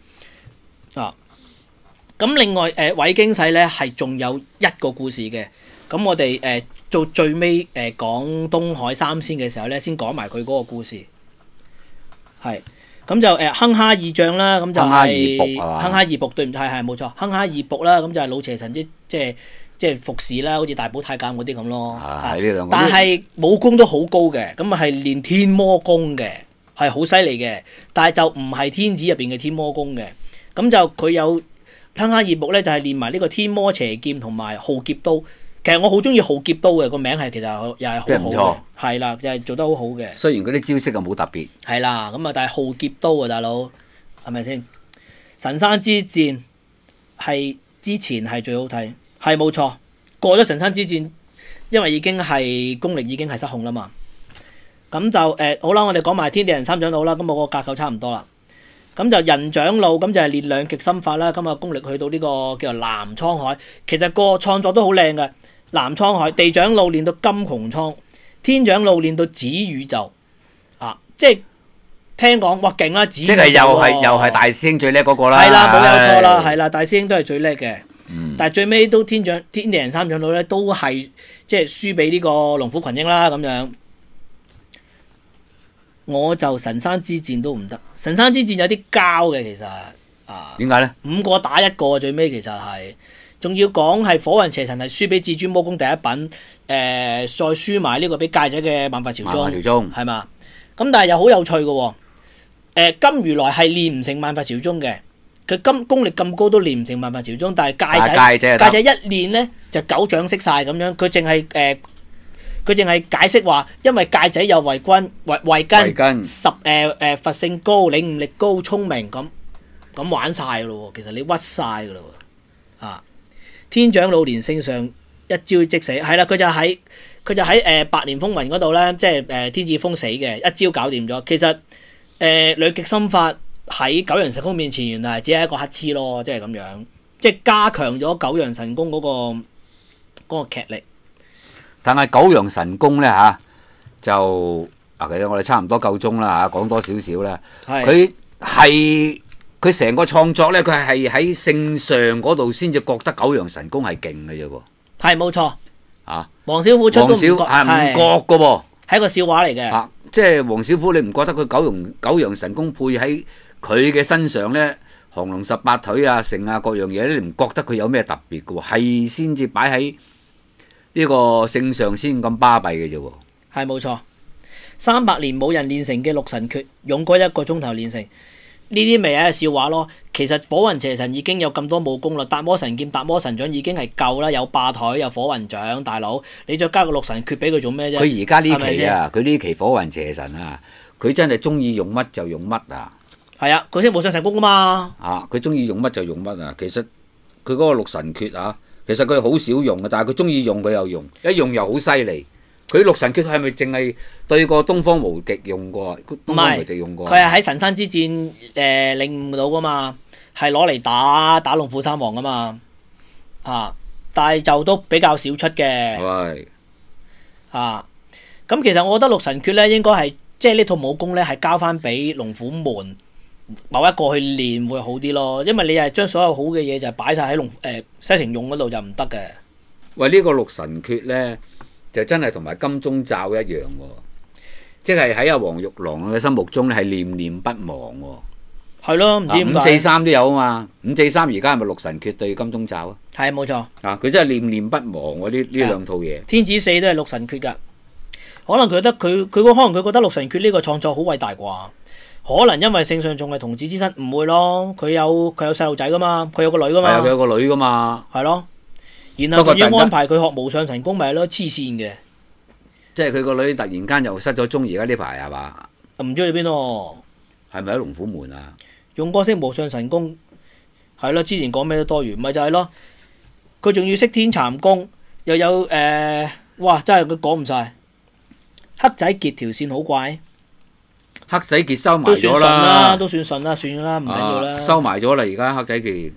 咁另外韋經世咧係仲有一個故事嘅，咁我哋做最尾講東海三仙嘅時候咧，先講埋佢嗰個故事。係，咁就哼哈二將啦，咁就係哼哈二僕，對唔住，係冇錯，哼哈二僕啦，咁就係老邪神即係服侍啦，好似大寶太監嗰啲咁咯。但係武功都好高嘅，咁啊係練天魔功嘅，係好犀利嘅，但係就唔係天子入邊嘅天魔功嘅。咁就佢有哼哈二僕咧，就係練埋呢個天魔邪劍同埋浩劫刀。其實我好中意浩劫刀嘅，個名係其實又係好好嘅，係啦，就係做得好好嘅。 雖然嗰啲招式啊冇特別， 係啦，咁啊，但係浩劫刀啊，大佬係咪先？神山之戰係之前係最好睇，係冇錯。過咗神山之戰，因為已經係功力已經係失控啦嘛。咁就好啦，我哋講埋天地人三長老啦。咁我個架構差唔多啦。咁就人長老咁就係練兩極心法啦。咁啊功力去到呢個叫做南滄海，其實個創作都好靚嘅。南滄海，地長老練到金穹蒼，天長老練到紫宇宙，即係聽講哇勁啦！紫宇宙即係又係大師兄最叻嗰個啦。 係啦，冇有錯啦，係啦，大師兄都係最叻嘅。但係最尾都天地人三長老咧，都係即係輸俾呢個龍虎群英啦咁樣。我就神山之戰都唔得，神山之戰有啲膠嘅其實點解咧 ？5個打1個，最尾其實係。仲要講係火雲邪神係輸俾至尊魔功第一品，再輸埋呢個俾戒仔嘅萬法朝宗，係嘛？咁但係又好有趣嘅喎，金如來係練唔成萬法朝宗嘅，佢功力咁高都練唔成萬法朝宗，但係戒仔一練咧就九掌識晒咁樣，佢淨係解釋話，因為戒仔有慧根佛性高、領悟力高、聰明咁玩晒嘅咯喎，其實你屈晒嘅咯喎。天長老連聖上一招即死，係啦，佢就喺百年風雲嗰度咧，即係天子封死嘅，一招搞掂咗。其實兩極心法喺九陽神功面前，原來只係一個黑黐咯，即係咁樣，即係加強咗九陽神功嗰個劇力。 但係九陽神功咧就其實我哋差唔多夠鐘啦講多少少啦。佢成個創作咧，佢係喺聖上嗰度先至覺得九陽神功係勁嘅啫喎。 係冇錯。黃小虎出都唔覺嘅喎， 係一個笑話嚟嘅。 即係黃小虎，你唔覺得佢九陽神功配喺佢嘅身上咧，降龍18腿啊、成啊各樣嘢咧，你唔覺得佢有咩特別嘅喎？係先至擺喺呢個聖上先咁巴閉嘅啫喎。 係冇錯。300年冇人練成嘅六神訣，用嗰1個鐘頭練成。呢啲咪係一個笑話咯。其實火雲邪神已經有咁多武功啦，達摩神劍、達摩神掌已經係夠啦，有霸台、有火雲掌，大佬你再加個六神訣俾佢做咩啫？ 佢而家呢期啊，佢呢期火雲邪神啊，佢真係中意用乜就用乜啊！ 係啊，佢先無上神功噶嘛。 佢中意用乜就用乜啊！其實佢嗰個六神訣其實佢好少用嘅，但係佢中意用佢又用，一用又好犀利。佢六神訣係咪淨係對個東方無極用過？東方無極用過。 佢係喺神山之戰領悟到噶嘛，係攞嚟打龍虎三王噶嘛。但係就都比較少出嘅。 係。 咁其實我覺得六神訣咧，應該係即係呢套武功咧，係交翻俾龍虎門某一個去練會好啲咯。因為你係將所有好嘅嘢就擺晒喺西城用嗰度就唔得嘅。 喂，呢個六神訣咧，就真係同埋金鐘罩一樣喎，即係喺阿黃玉郎嘅心目中咧係念念不忘喎。 係咯，唔知點解。 543都有啊嘛，543而家係咪六神訣對金鐘罩啊？ 係冇錯。 佢真係念念不忘喎呢兩套嘢。 天子4都係六神訣㗎。 可能佢覺得佢覺得六神訣呢個創作好偉大啩？可能因為聖上仲係童子之身，唔會咯。佢有細路仔噶嘛，佢有個女噶嘛。 係啊，佢有個女噶嘛。 係咯。然後仲要安排佢學無上神功，咪係咯，黐線嘅。 即係佢個女突然間又失咗蹤，而家呢排係嘛？ 唔知去邊喎？ 係咪喺龍虎門啊？ 用歌識無上神功，係咯。之前講咩都多餘，咪就係咯。佢仲要識天蠶功，又有哇！真係佢講唔晒。黑仔傑條線好怪。 黑仔傑收埋咗啦， 都算順啦，算啦，唔緊要啦。 收埋咗啦，而家黑仔傑。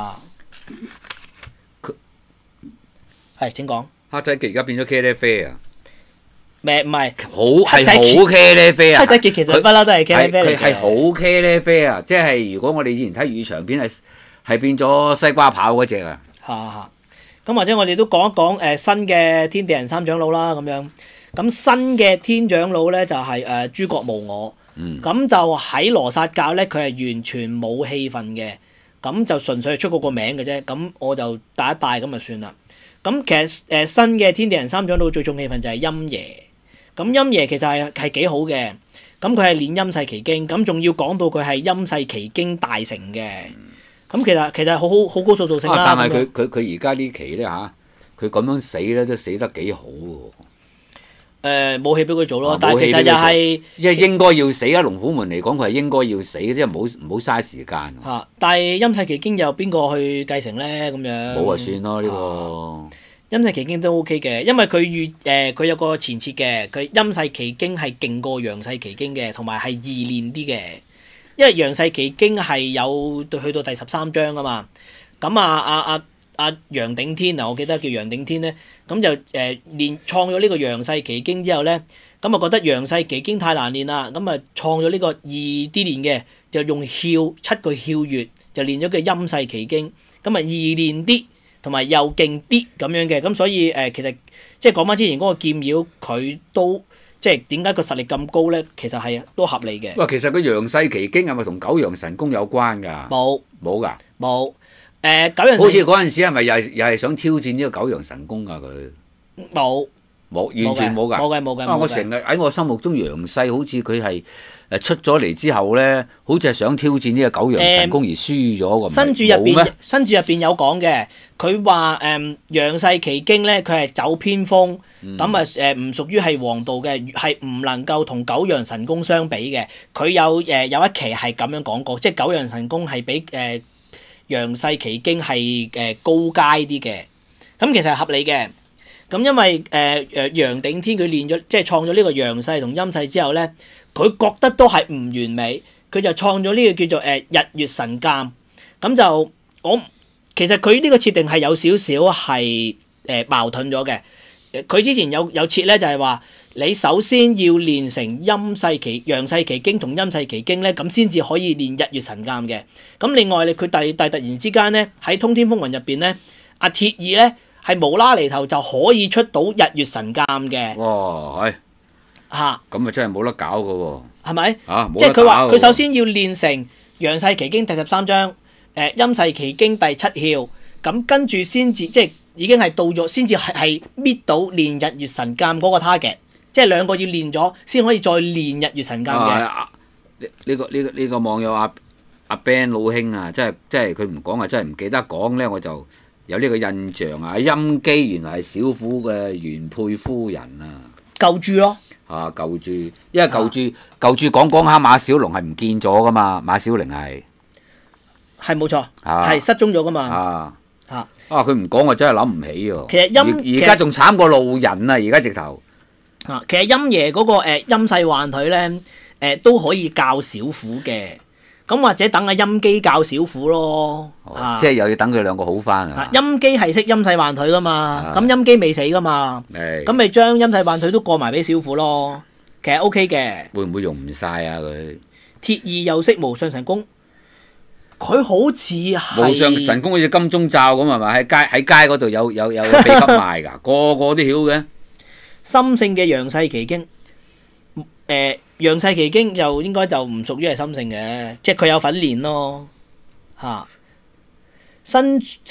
係請講。 黑仔傑而家變咗茄喱啡啊！ 唔係， 好茄喱啡啊！ 黑仔傑其實不嬲都係茄喱啡嚟嘅。 佢係好茄喱啡啊！即係如果我哋以前睇粵語長片係變咗西瓜跑嗰隻啊！ 咁或者我哋都講一講新嘅天地人三長老啦，咁樣。咁新嘅天長老咧就係諸葛無我。咁就喺羅剎教咧，佢係完全冇戲份嘅，咁就純粹係出嗰個名嘅啫。咁我就帶一帶咁就算啦。咁其實新嘅天地人三長老最重戲份就係陰爺。咁陰爺其實係幾好嘅。咁佢係練陰世奇經，咁仲要講到佢係陰世奇經大成嘅。咁其實好高塑造性啦。 但係佢而家呢期咧嚇，佢咁樣死咧都死得幾好喎。 冇戲俾佢做咯，但係其實又係， 即係應該要死啊！龍虎門嚟講，佢係應該要死，即係唔好嘥時間。 但係陰世奇經有邊個去繼承咧？咁樣冇就算咯，呢個陰世奇經都 OK 嘅，因為佢有個前設嘅，佢陰世奇經係勁過陽世奇經嘅，同埋係易練啲嘅。因為陽世奇經係有去到第13章啊嘛，咁楊頂天啊，我記得叫楊頂天咧，咁就創咗呢個陽世奇經之後咧，咁啊覺得陽世奇經太難練啦，咁啊創咗呢個易啲練嘅，就用7個竅穴就練咗個陰世奇經，咁啊易練啲，同埋又勁啲咁樣嘅，咁所以其實即係講翻之前嗰個劍妖，佢都即係點解個實力咁高咧？其實係都合理嘅。 喂，其實個陽世奇經係咪同九陽神功有關㗎？ 冇㗎。 冇。九陽好似嗰陣時係咪又係想挑戰呢個九陽神功啊？佢冇完全冇㗎。 冇嘅。 我成日喺我心目中陽世好似佢係出咗嚟之後咧，好似係想挑戰呢個九陽神功而輸咗咁。 新注入邊有講嘅，佢話陽世奇經咧，佢係走偏鋒，咁唔屬於係王道嘅，係唔能夠同九陽神功相比嘅。佢有一期係咁樣講過，即係九陽神功係比陽世奇經係高階啲嘅，咁其實係合理嘅。咁因為楊頂天佢練咗，即係創咗呢個陽世同陰世之後咧，佢覺得都係唔完美，佢就創咗呢個叫做日月神鑑。咁就其實佢呢個設定係有少少係矛盾咗嘅。佢之前有設咧，就係話你首先要練成陽世奇經同陰世奇經咧，咁先至可以練日月神鑑嘅。咁另外佢突然之間咧喺《通天風雲》入邊咧，阿鐵二咧係無啦厘頭就可以出到日月神鑑嘅。 哇，係咁啊，真係冇得搞㗎喎。 係咪？即係佢話佢首先要練成陽世奇經第13章，陰世奇經第7竅，咁跟住先至即係已經係到咗，先至係搣到練日月神鑑嗰個 target， 即係兩個要練咗先可以再練日月神鑑嘅。 呢個網友阿 Ben 老兄啊，即係佢唔講啊，真係唔記得講咧，我就有呢個印象啊。陰姬原來係小虎嘅原配夫人啊， 舊注咯。 舊注，因為舊注講下馬小龍係唔見咗噶嘛，馬小玲係冇錯，係失蹤咗噶嘛。 佢唔講我真係諗唔起喎。 其實而家仲慘過路人啊！而家直頭。 其實陰爺嗰個陰世幻腿咧，都可以教小虎嘅。咁或者等阿陰姬教小虎咯。 即係又要等佢兩個好翻啊！ 陰姬係識陰世幻腿噶嘛，咁陰姬未死噶嘛，咁咪將陰世幻腿都過埋俾小虎咯。其實 OK 嘅。會唔會用唔晒啊？佢鐵二又識無上神功，佢好似係無上神功好似金鐘罩咁係咪？喺街嗰度有秘笈賣㗎，個個都曉嘅。 深性嘅陽世奇經，陽世奇經就應該就唔屬於係深性嘅，即係佢有份練咯。新咁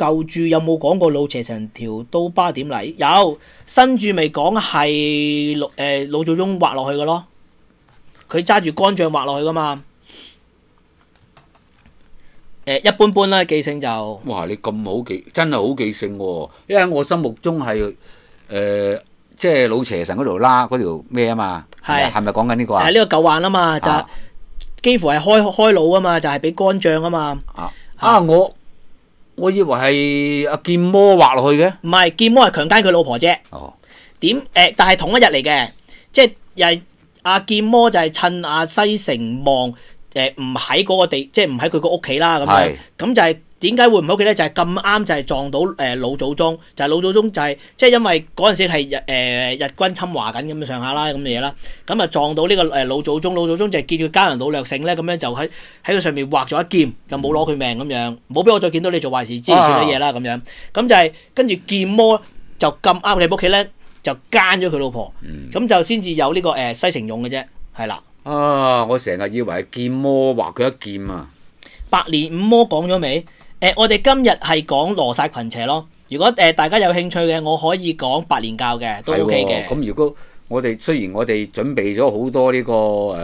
舊注有冇講過老邪成條刀疤點嚟？有，新注未講係老祖宗畫落去嘅咯，佢揸住杆杖畫落去噶嘛。一般般啦，記性就。 哇！你咁好記，真係好記性喎、因為喺我心目中係即係老邪神嗰條啦，嗰條咩啊嘛？係咪講緊呢個啊？ 係呢個舊患啊嘛，就係幾乎係開腦啊嘛，就係俾杆杖啊嘛。 我以為係阿劍魔畫落去嘅。 唔係，劍魔係強姦佢老婆啫。 哦。 但係同一日嚟嘅，即係又係阿劍魔就係趁阿西城望唔喺嗰個地，即係唔喺佢個屋企啦咁樣。咁就係點解會唔喺屋企咧？就係咁啱就係撞到老祖宗，就係老祖宗就係即係因為嗰陣時係日軍侵華緊咁嘅上下啦咁嘅嘢啦。咁啊撞到呢個老祖宗，老祖宗就係見佢奸人擄掠性咧，咁樣就喺佢上面劃咗一劍，就冇攞佢命咁樣，冇俾我再見到你做壞事之類啲嘢啦咁樣。咁就係跟住劍魔就咁啱佢屋企咧，就奸咗佢老婆，咁就先至有呢個西城勇嘅啫，係啦。 我成日以為係劍魔劃佢一劍啊！ 百年五魔講咗未？我哋今日係講羅剎群邪咯。如果大家有興趣嘅，我可以講白蓮教嘅都 OK 嘅。 咁如果雖然我哋準備咗好多呢個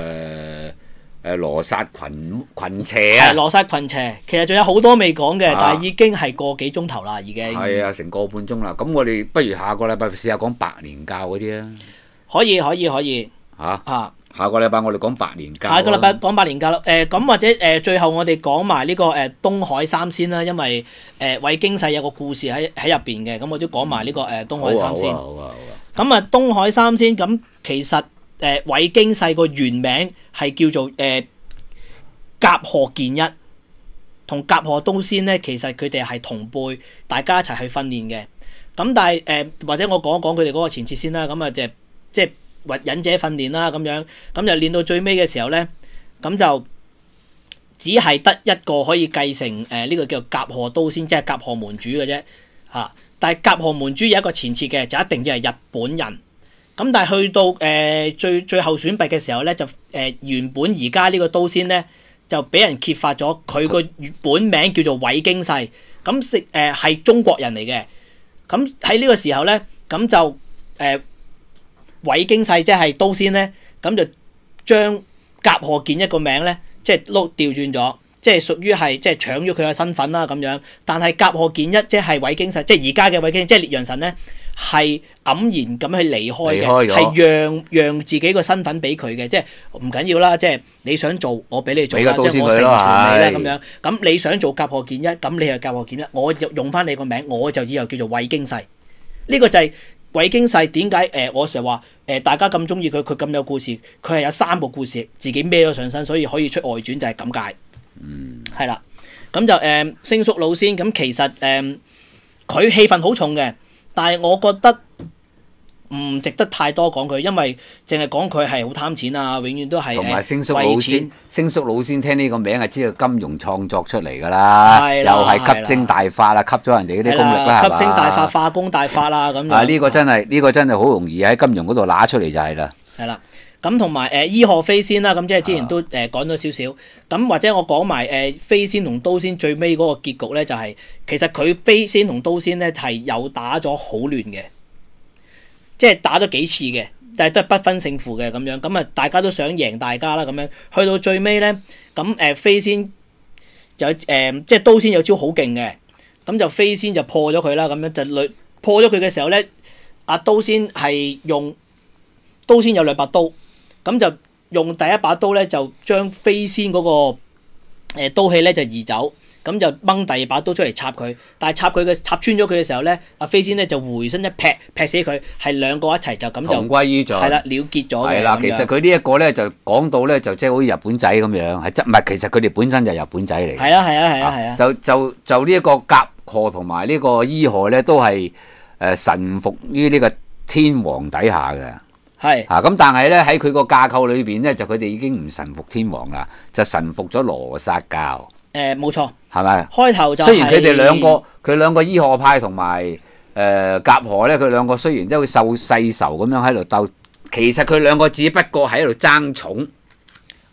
羅剎群邪啊， 羅剎群邪其實仲有好多未講嘅，但係已經係個幾鐘頭啦，已經。 係啊，成個半鐘啦。咁我哋不如下個禮拜試下講白蓮教嗰啲啊。 可以。 下個禮拜我哋講白蓮教。 下個禮拜講白蓮教咯。咁或者最後我哋講埋呢個東海三仙啦，因為韋經世有個故事喺入邊嘅，咁我都講埋呢個東海三仙。 好啊。 咁啊，東海三仙咁其實韋經世個原名係叫做甲賀建一，同甲賀都仙咧，其實佢哋係同輩，大家一齊去訓練嘅。咁但係或者我講一講佢哋嗰個前設先啦。咁啊即係忍者訓練啦咁樣，咁就練到最尾嘅時候咧，咁就只係得一個可以繼承呢個叫甲賀都仙，即係甲賀門主嘅啫嚇。但係甲賀門主有一個前設嘅，就一定要係日本人。咁但係去到最後選拔嘅時候咧，就原本而家呢個都仙咧就俾人揭發咗，佢個本名叫做韋經世，咁係中國人嚟嘅。咁喺呢個時候咧，咁就韋經世即係都仙咧，咁就將甲賀建一個名咧，即係調轉咗，即係屬於係即係搶咗佢嘅身份啦咁樣。但係甲賀建一即係韋經世，即係而家嘅韋經，即係烈陽神咧，係黯然咁去離開嘅，係讓自己個身份俾佢嘅，即係唔緊要啦，即係你想做我俾你做啦，即係我成全你啦咁樣。咁你想做甲賀建一，咁你係甲賀建一，我就用翻你個名，我就以後叫做韋經世。呢個就係韋經世點解我成日話大家咁中意佢，佢咁有故事，佢係有3個故事自己孭咗上身，所以可以出外傳就係咁解。係啦，咁就星宿老仙咁，其實佢戲份好重嘅，但係我覺得唔值得太多講佢，因為淨係講佢係好貪錢啊，永遠都係同埋星宿老仙，星宿老仙聽呢個名係知道金庸創作出嚟㗎啦，又係吸星大法啦，吸咗人哋嗰啲功力啦，係嘛？ 吸星大法、化功大法啦咁樣。 呢個真係好容易喺金庸嗰度揦出嚟就係啦。 係啦。咁同埋伊賀飛仙啦，咁即係之前都講咗少少。咁或者我講埋飛仙同刀仙最尾嗰個結局咧，就係其實佢飛仙同刀仙咧係有打咗好亂嘅，即係打咗幾次嘅，但係都係不分勝負嘅咁樣。咁啊，大家都想贏大家啦咁樣。去到最尾咧，咁飛仙就即係刀仙有招好勁嘅，咁就飛仙就破咗佢啦。咁樣就破咗佢嘅時候咧，阿刀仙係用刀仙有2把刀。咁就用第一把刀咧，就將飛仙嗰個刀氣咧就移走，咁就掹第二把刀出嚟插佢。但係插穿咗佢嘅時候咧，阿飛仙咧就回身一劈死佢，係兩個一齊就咁就同歸於盡。係啦，了結咗嘅。 係啦，其實佢呢一個咧就講到咧就即係好似日本仔咁樣，唔係其實佢哋本身就係日本仔嚟。 係啊。 就呢一個甲賀同埋呢個伊賀咧，都係臣服於呢個天皇底下嘅。咁但係咧喺佢個架構裏邊咧，就佢哋已經唔臣服天皇啦，就臣服咗羅剎教。 冇錯。係咪？ 開頭就雖然佢哋兩個伊賀派同埋甲賀咧，佢兩個雖然都會受世仇咁樣喺度鬥，其實佢兩個只不過喺度爭寵。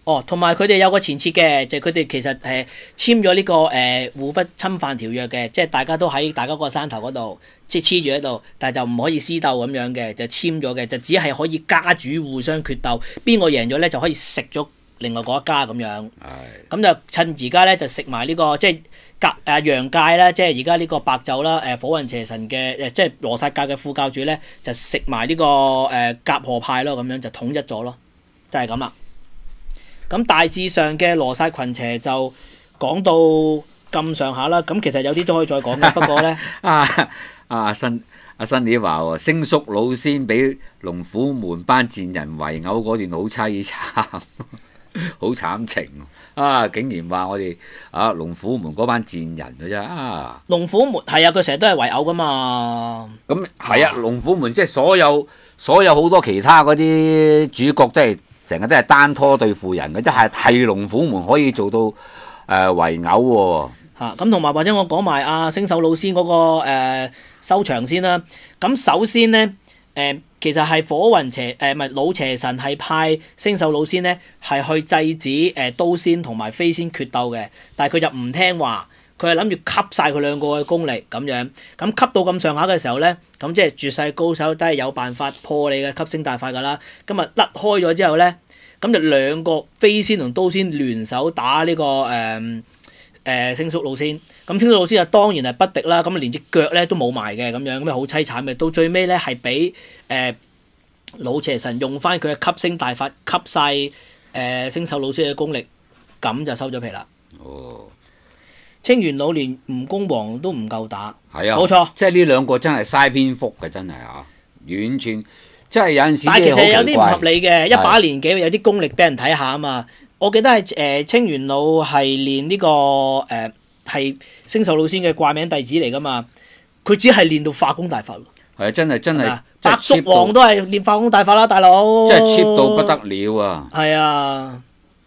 哦，同埋佢哋有個前設嘅，就佢哋其實簽咗呢個互不侵犯條約嘅，即係大家都喺大家個山頭嗰度，即係黐住喺度，但係就唔可以私鬥咁樣嘅，就簽咗嘅，就只係可以家主互相決鬥，邊個贏咗咧就可以食咗另外嗰一家咁樣。咁就趁而家咧就食埋呢個即係陽界啦，即係而家呢個白晝啦，火雲邪神嘅即係羅剎界嘅副教主咧就食埋呢個甲賀派咯，咁樣就統一咗咯，就係咁啦。咁大致上嘅羅剎群邪就講到咁上下啦，咁其實有啲都可以再講嘅，不過咧阿新你話喎，星宿老仙俾龍虎門班賤人圍毆嗰段好凄慘，好慘情啊！竟然話我哋龍虎門嗰班賤人嘅啫啊！ 龍虎門係啊，佢成日都係圍毆噶嘛。 咁係啊，龍虎門即係所有好多其他嗰啲主角都係。成日都係單拖對付人嘅，即係龍虎門可以做到圍毆喎。 咁同埋或者我講埋阿星宿老仙嗰個收場先啦。咁首先咧其實係火雲邪唔係老邪神係派星宿老仙咧係去制止刀仙同埋飛仙決鬥嘅，但係佢就唔聽話，佢係諗住吸晒佢兩個嘅功力咁樣。咁吸到咁上下嘅時候咧，咁即係絕世高手都係有辦法破你嘅吸星大法㗎啦。咁啊甩開咗之後咧，咁就兩個飛仙同刀仙聯手打呢個星宿老仙。咁星宿老仙就當然係不敵啦。咁連隻腳咧都冇埋嘅咁樣，咁啊好凄慘嘅。到最尾咧係俾老邪神用翻佢嘅吸星大法吸晒星宿老仙嘅功力，咁就收咗皮啦。 哦， 清元老年吳公王都唔夠打， 係啊， 冇錯， 即係呢兩個真係嘥篇幅嘅，真係完全。即係有陣時， 但係其實有啲唔合理嘅，一把年紀有啲功力俾人睇下啊嘛。我記得係清元老係練呢個係星宿老仙嘅掛名弟子嚟噶嘛，佢只係練到化功大法喎。 係啊，真係白竹王都係練化功大法啦，大佬。 真係 cheap 到不得了啊！ 係啊，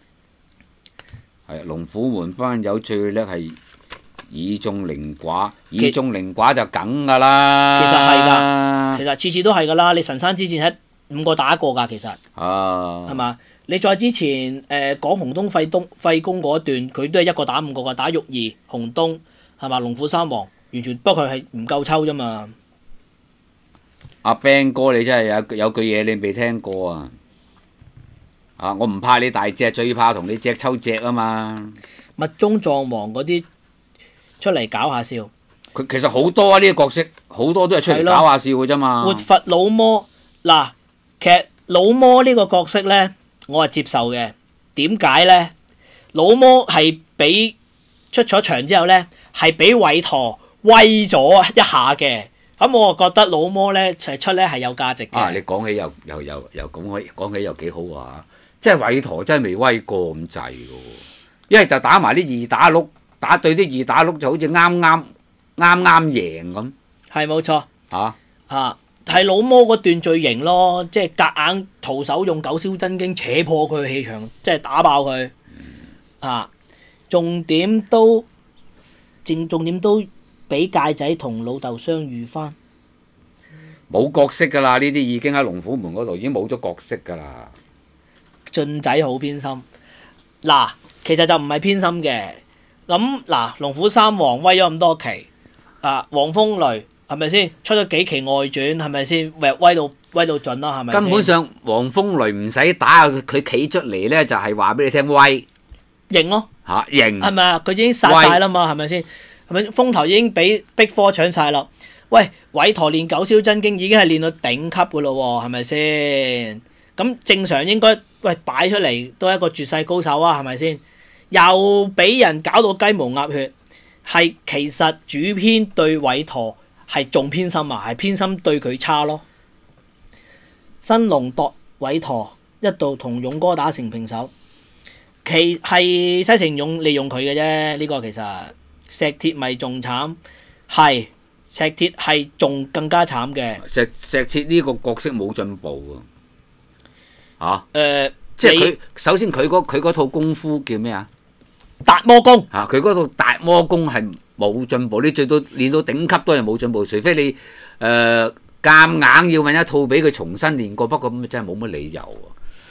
係龍虎門班友最叻係以眾凌寡，以眾凌寡就梗㗎啦。 其實係㗎，其實次次都係㗎啦。你神山之戰係5個打1個㗎，其實係嘛？你再之前講洪東費公嗰一段，佢都係1個打5個㗎，打玉兒、洪東係嘛？龍虎三王完全，不過佢係唔夠抽啫嘛。 阿 Ben 哥，你真係有句嘢你未聽過啊！我唔怕你大隻，最怕同你隻抽隻啊嘛！ 密宗藏王嗰啲出嚟搞下笑， 佢其實好多啊！呢個角色好多都係出嚟搞下笑嘅啫嘛。 活佛老魔嗱，其實老魔呢個角色咧，我係接受嘅。點解咧？老魔係俾出咗場之後咧，係俾韋陀威咗一下嘅。咁我覺得老魔咧出咧係有價值嘅。 你講起又講起又幾好啊！即係韋陀真係未威過咁滯喎，一係就打埋啲二打六，打對啲二打六就好似啱贏咁。係冇錯。係老魔嗰段最型咯，即係夾硬徒手用九霄真經扯破佢嘅氣場，即係打爆佢。重點都俾戒仔同老豆相遇翻。 冇角色㗎啦，呢啲已經喺龍虎門嗰度已經冇咗角色㗎啦。 俊仔好偏心，嗱，其實就唔係偏心嘅。咁嗱，龍虎三王威咗咁多期，黃風雷係咪先出咗幾期外傳，係咪先威到盡啦？係咪？ 根本上黃風雷唔使打，佢企出嚟咧就係話俾你聽威型咯型係咪啊？佢已經殺晒啦嘛，係咪先？係咪風頭已經俾Big 4搶晒啦？喂，韋陀練九霄真經已經係練到頂級㗎咯喎，係咪先？咁正常應該擺出嚟都係一個絕世高手啊，係咪先？又俾人搞到雞毛鴨血，係其實主編對韋陀係仲偏心啊，係偏心對佢差咯。新龍度韋陀一度同勇哥打成平手，其係西城勇利用佢嘅啫。呢個其實石鐵咪仲慘，係石鐵係仲更加慘嘅。 石鐵呢個角色冇進步啊！即係佢首先佢嗰套功夫叫咩啊？ 達摩功佢嗰套達摩功係冇進步，你最多練到頂級都係冇進步，除非你夾硬要揾一套俾佢重新練過。不過咁真係冇乜理由喎。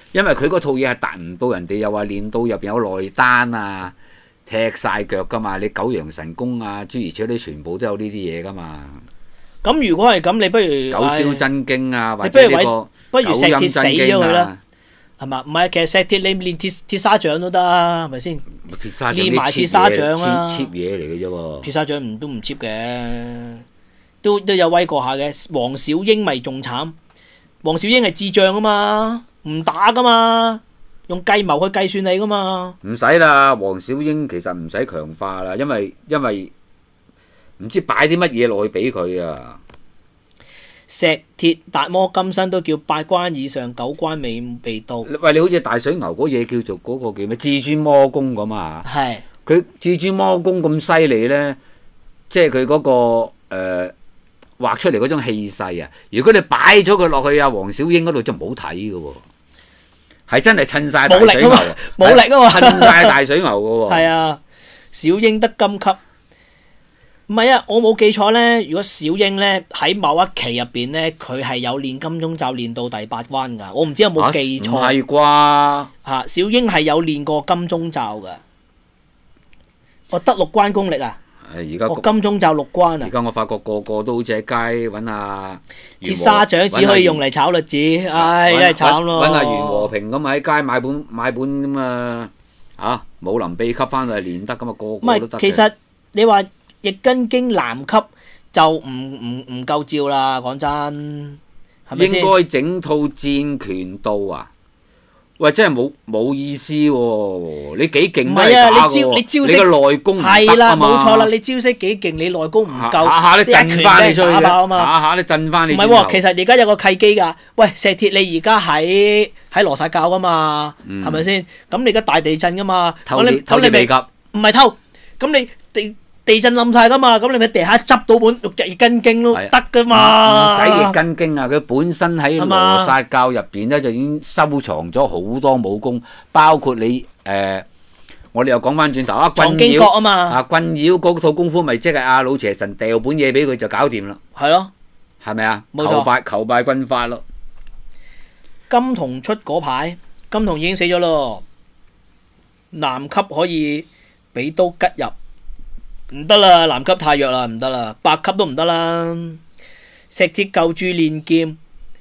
因為佢嗰套嘢係達唔到人哋又話練到入邊有內丹啊，踢晒腳噶嘛，你九陽神功啊，諸如此類全部都有呢啲嘢噶嘛。 咁如果係咁，你不如九霄真經啊，或你不如者呢個不如石鐵死咗佢啦啊， 係嘛？唔係，其實石鐵你練鐵砂掌都得啊，係咪先？ 鐵砂練埋鐵砂掌啦 ，cheap 嘢嚟嘅啫喎。 鐵砂掌都唔 cheap 嘅，都有威過下嘅。黃小英咪仲慘，黃小英係智障啊嘛，唔打噶嘛，用計謀去計算你噶嘛。 唔使啦，黃小英其實唔使強化啦，因為唔知擺啲乜嘢落去俾佢啊。 石鐵達摩金身都叫八關以上九關未到。 喂，你好似大水牛嗰嘢叫做嗰個叫咩？至尊魔功咁啊！ 係佢至尊魔功咁犀利咧，即係佢嗰個畫出嚟嗰種氣勢啊！如果你擺咗佢落去啊黃小英嗰度就唔好睇嘅喎，係真係襯晒大水牛， 冇力啊嘛， 襯晒大水牛嘅喎。 係啊，小英得金級。唔係啊，我冇記錯咧。如果小英咧喺某一期入邊咧，佢係有練金鐘罩練到第八關㗎。我唔知有冇記錯。 唔係啩？ 嚇，小英係有練過金鐘罩㗎。我得6關功力啊！ 而家我金鐘罩6關啊！ 而家我發覺個個都好似喺街揾阿鐵砂掌只可以用嚟炒栗子，唉，真係慘咯！ 揾阿袁和平咁喺街買本咁啊武林秘笈翻嚟練得咁啊，個個都得嘅。 其實你話易筋經南級就唔夠照啦，講真，係咪先？ 應該整套戰拳道啊！喂，真係冇意思喎！你幾勁都係假嘅喎，你個內功唔得係啦， 啊嘛。 冇錯啦，你招式幾勁，你內功唔夠， 下下都震翻你出去打爆啊嘛！ 下下都震翻你。 唔係喎，其實而家有個契機㗎。喂，石鐵你而家喺羅剎教㗎嘛，係咪先？咁你而家大地震㗎嘛， 偷你未及？ 唔係偷，咁你地震冧晒㗎嘛，咁你咪地下執到本易筋經都得㗎嘛。 唔使易筋經啊！佢本身喺羅剎教入邊咧就已經收藏咗好多武功，包括你我哋又講翻轉頭啊， 藏經國啊嘛， 啊棍妖嗰套功夫咪即係阿老邪神掉本嘢俾佢就搞掂啦。 係咯， 係咪啊？ 冇錯， 求拜軍法咯。 金童出嗰排，金童已經死咗咯，南級可以俾刀吉入。唔得啦，南級太弱啦，唔得啦，8級都唔得啦。石鐵舊著練劍，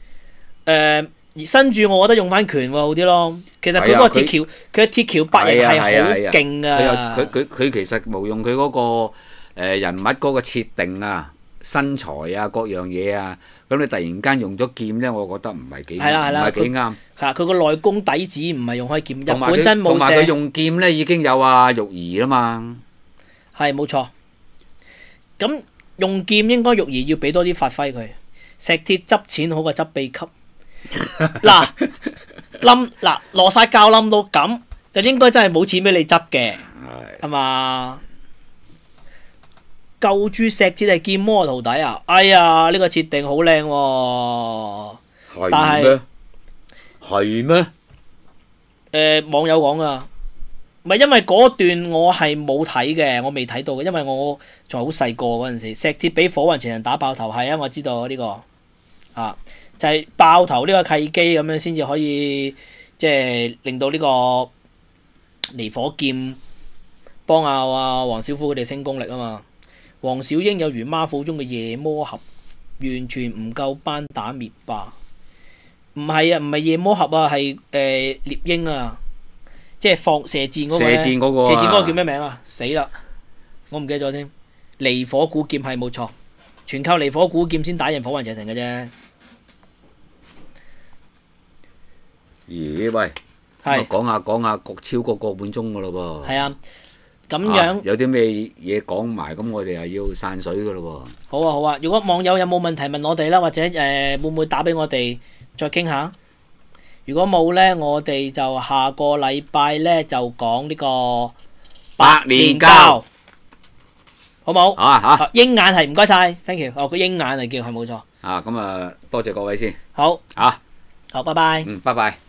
新著我覺得用翻拳喎好啲咯。其實佢嗰個鐵橋，佢嘅鐵橋八型係好勁噶。 佢其實無用佢嗰個人物嗰個設定啊、身材啊、各樣嘢啊，咁你突然間用咗劍咧，我覺得唔係幾啱。 係佢個內功底子唔係用開劍，日本真冇同埋佢用劍咧已經有阿玉兒啦嘛。 係冇錯，咁用劍應該玉兒要俾多啲發揮佢。石鐵執錢好過執秘笈。嗱羅剎教冧到咁，就應該真係冇錢俾你執嘅，係嘛？舊著石鐵係劍魔徒弟啊！哎呀，呢個設定好靚喎，但係咩？ 網友講噶。唔係因為嗰段我係冇睇嘅，我未睇到嘅，因為我仲係好細個嗰陣時。石鐵俾火雲邪神打爆頭，係啊，我知道呢個啊，就係爆頭呢個契機咁樣先至可以即係令到呢個離火劍幫阿黃小虎佢哋升功力啊嘛。黃小英有如孖寶中嘅夜魔俠，完全唔夠班打滅霸。唔係啊，唔係夜魔俠啊，係獵鷹啊。即係放射箭嗰個咧，射箭嗰個叫咩名啊？死啦！我唔記得咗添。離火古劍係冇錯，全靠離火古劍先打贏火雲邪神嘅啫。 咦喂，講下國超過個半鐘噶咯噃。 係啊，咁樣有啲咩嘢講埋，咁我哋係要散水噶咯喎。 好啊好啊，如果網友有冇問題問我哋啦，或者會唔會打俾我哋再傾下？如果冇呢，我哋就下個禮拜呢就講呢個百年教， 好冇？ 啊嚇！ 鷹眼係唔該晒 thank you。哦，個鷹眼嚟叫係冇錯。 啊，咁啊，多謝各位先。 好。 啊， 好，拜拜。 拜拜。